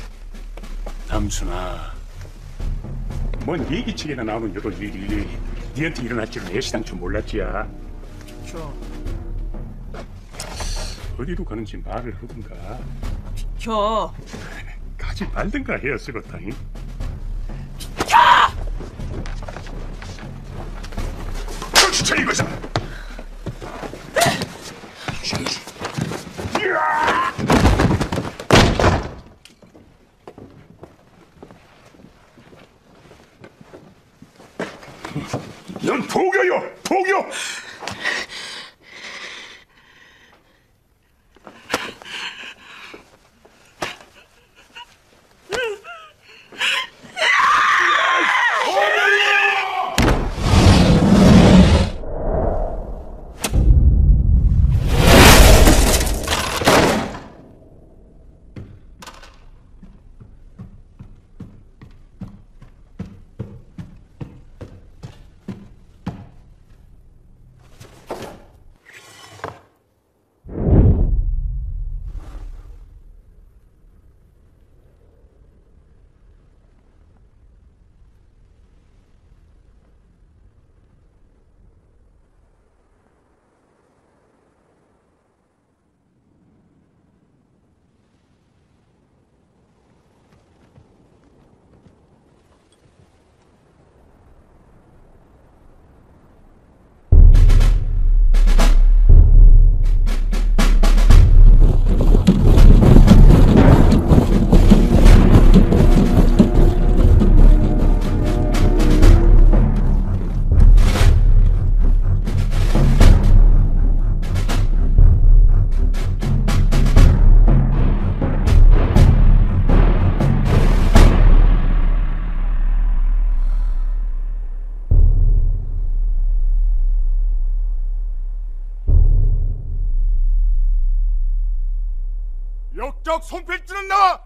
남순아, 뭔 얘기책에나 나오는 여러 일이 니한테 일어날 줄은 애시당초 몰랐지야. 비켜. 어디로 가는지 말을 하든가. 비켜. 가지 말든가 해야 쓰겄다잉. 정신 차린 거자. 넌 포교요, 포교. 저 손필지는 나와!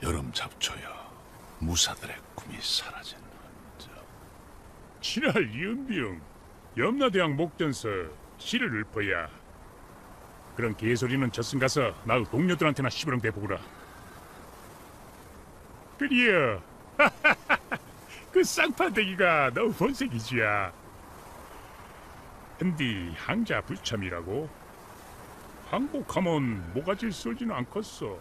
여름 잡초여 무사들의 꿈이 사라진 지날 연병 염라대왕 목전서 시를 읊어야. 그런 개소리는 저승 가서 나의 동료들한테나 시부렁 대보구라. 그리여 그 쌍판대기가 너 본색이지야. 근데 항자 불참이라고 항복하면 모가지를 쏠지는 않겠어.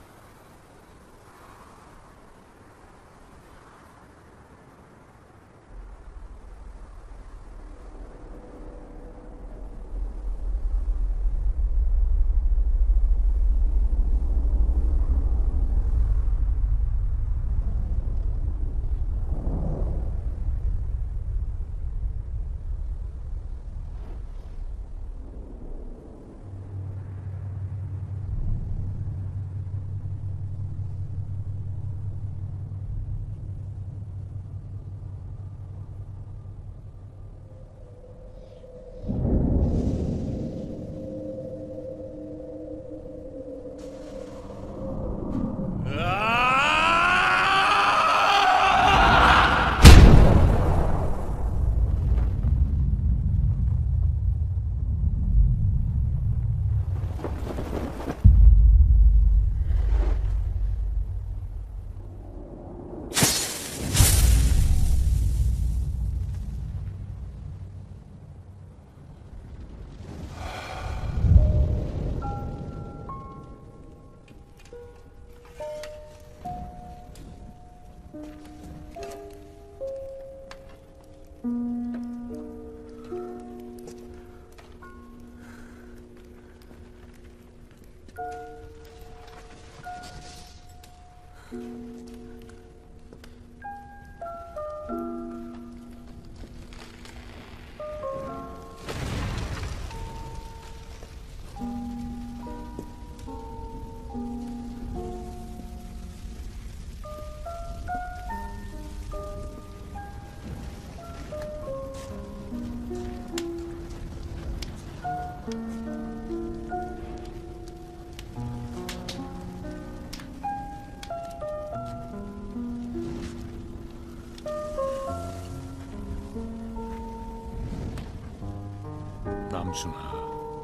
남순아,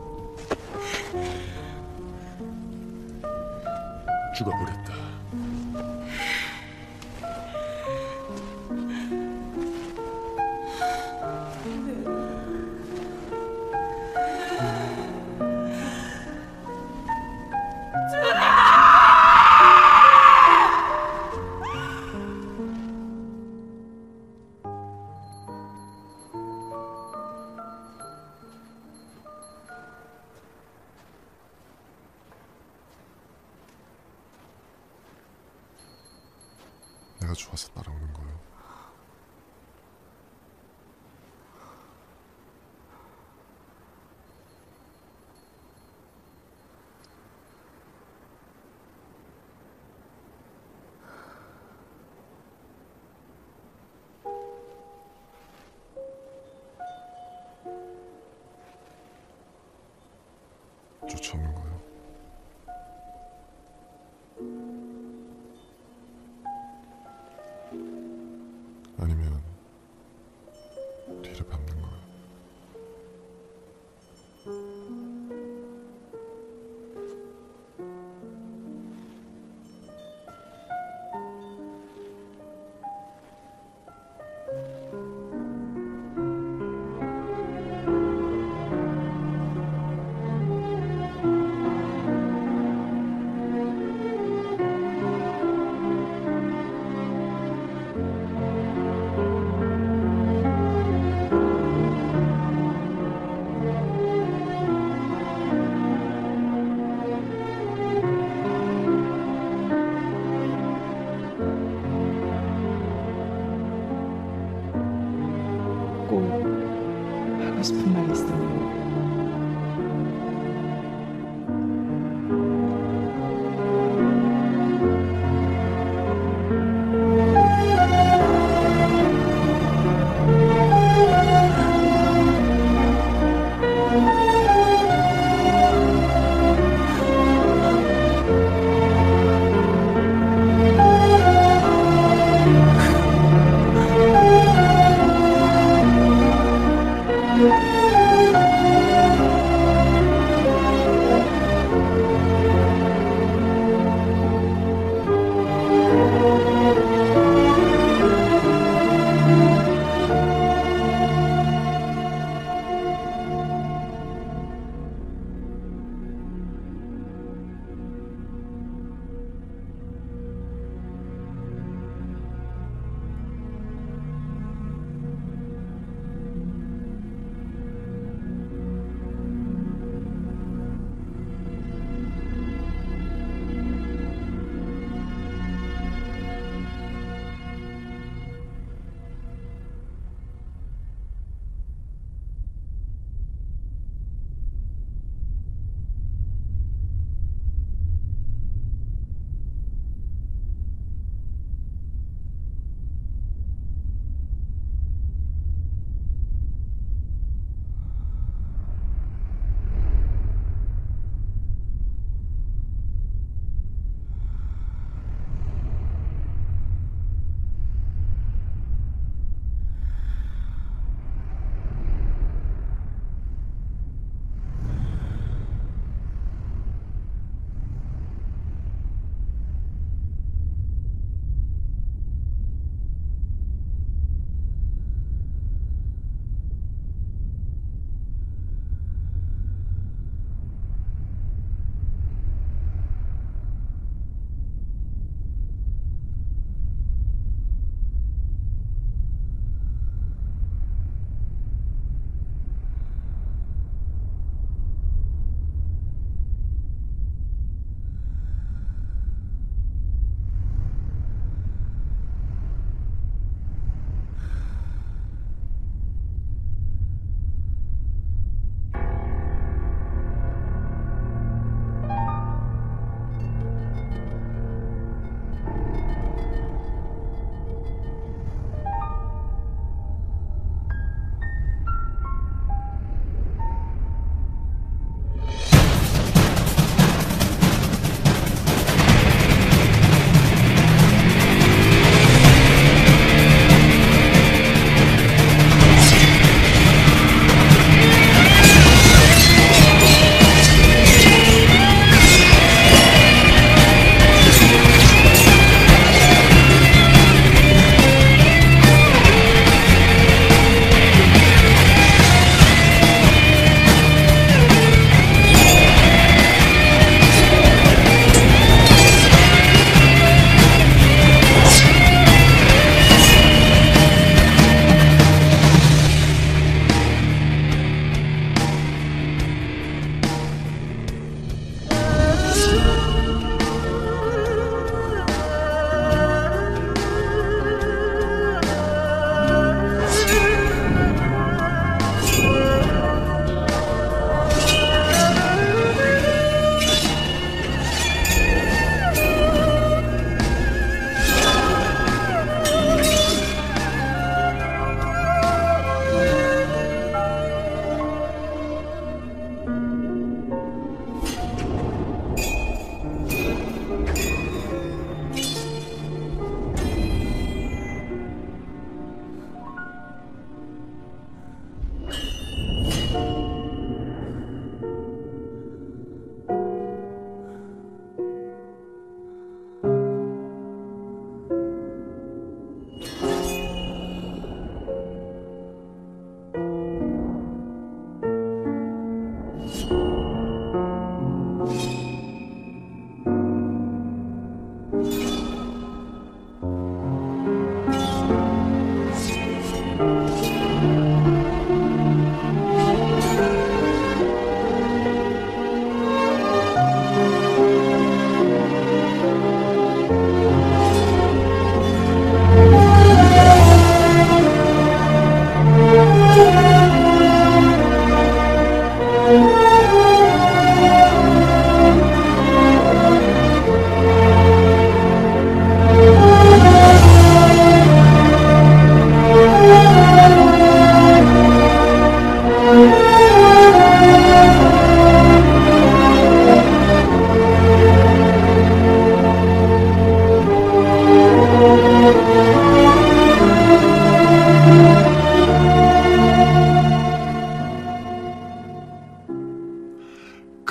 죽어버렸다. 내가 좋아서 따라오는 거예요. 쫓아오는 거예요. 아니면 뒤를 밟는 거야.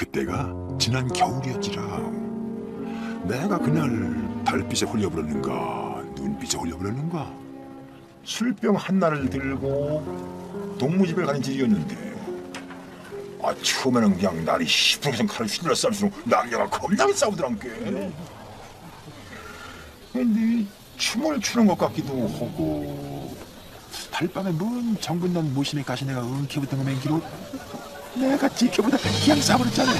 그때가 지난 겨울이었지라. 내가 그날 달빛에 홀려버렸는가 눈빛에 홀려버렸는가 술병 하나를 들고 동무집에 가는 길이었는데 처음에는 그냥 날이 시퍼렇게 칼을 휘둘러 싸울수록 낭녀가 겁나게 싸우더란게. 근데 춤을 추는 것 같기도 하고 달밤에 먼 정근난 모신의 가시네가 은케부터 맹기로 내가 지켜보다 그냥 싸버렸잖아.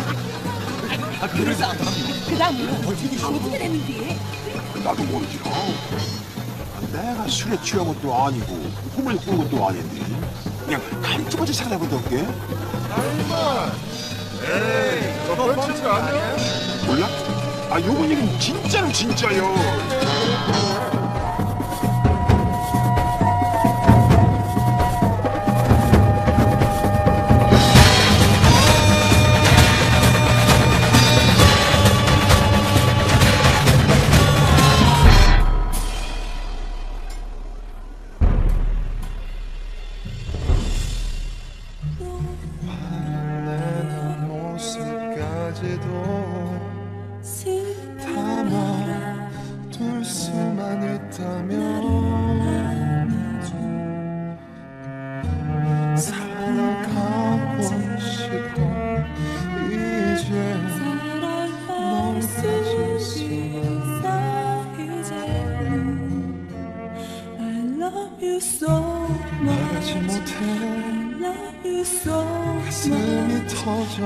그래서 그 다음은 어떻게 됐는지? 나도 모르지라. 내가 술에 취한 것도 아니고 꿈을 꾼 것도 아닌데 그냥 간집어지 찾아보던게. 에이, 너 뻔치지 않냐? 몰라? 요번 얘기는 진짜로 진짜요. 담아둘 수만 있다면 살아가고 싶어. 이제 널 가질 수만. 말하지 못해 가슴이 터져.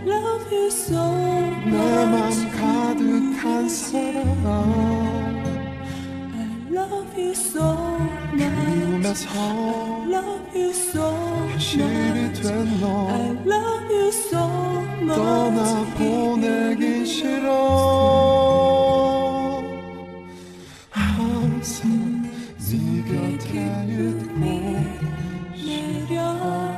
내 맘 가득한 사랑 그리움에서 현실이 된 너 떠나보내기 싫어. 항상 네 곁에 있고 싶어.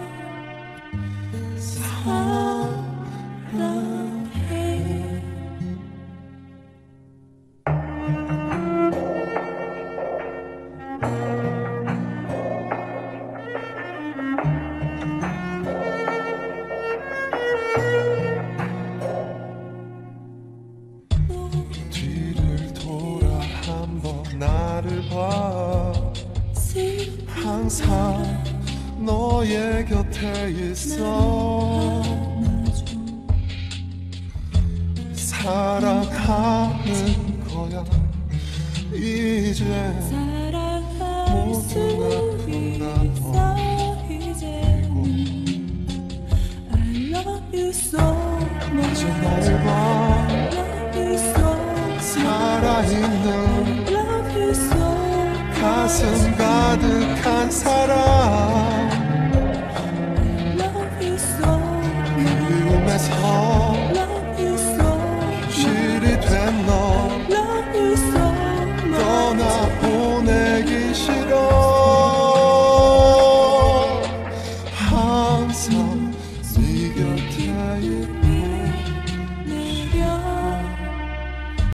뒤를 돌아 한번 나를 봐. 항상 너의 곁에 있어. 살아가는 거야 이제. 모두가 흘러버리고 이제 너를 봐. 살아있는 가슴 가득한 사랑 그리움에서 현실이 된 너 떠나보내기 싫어.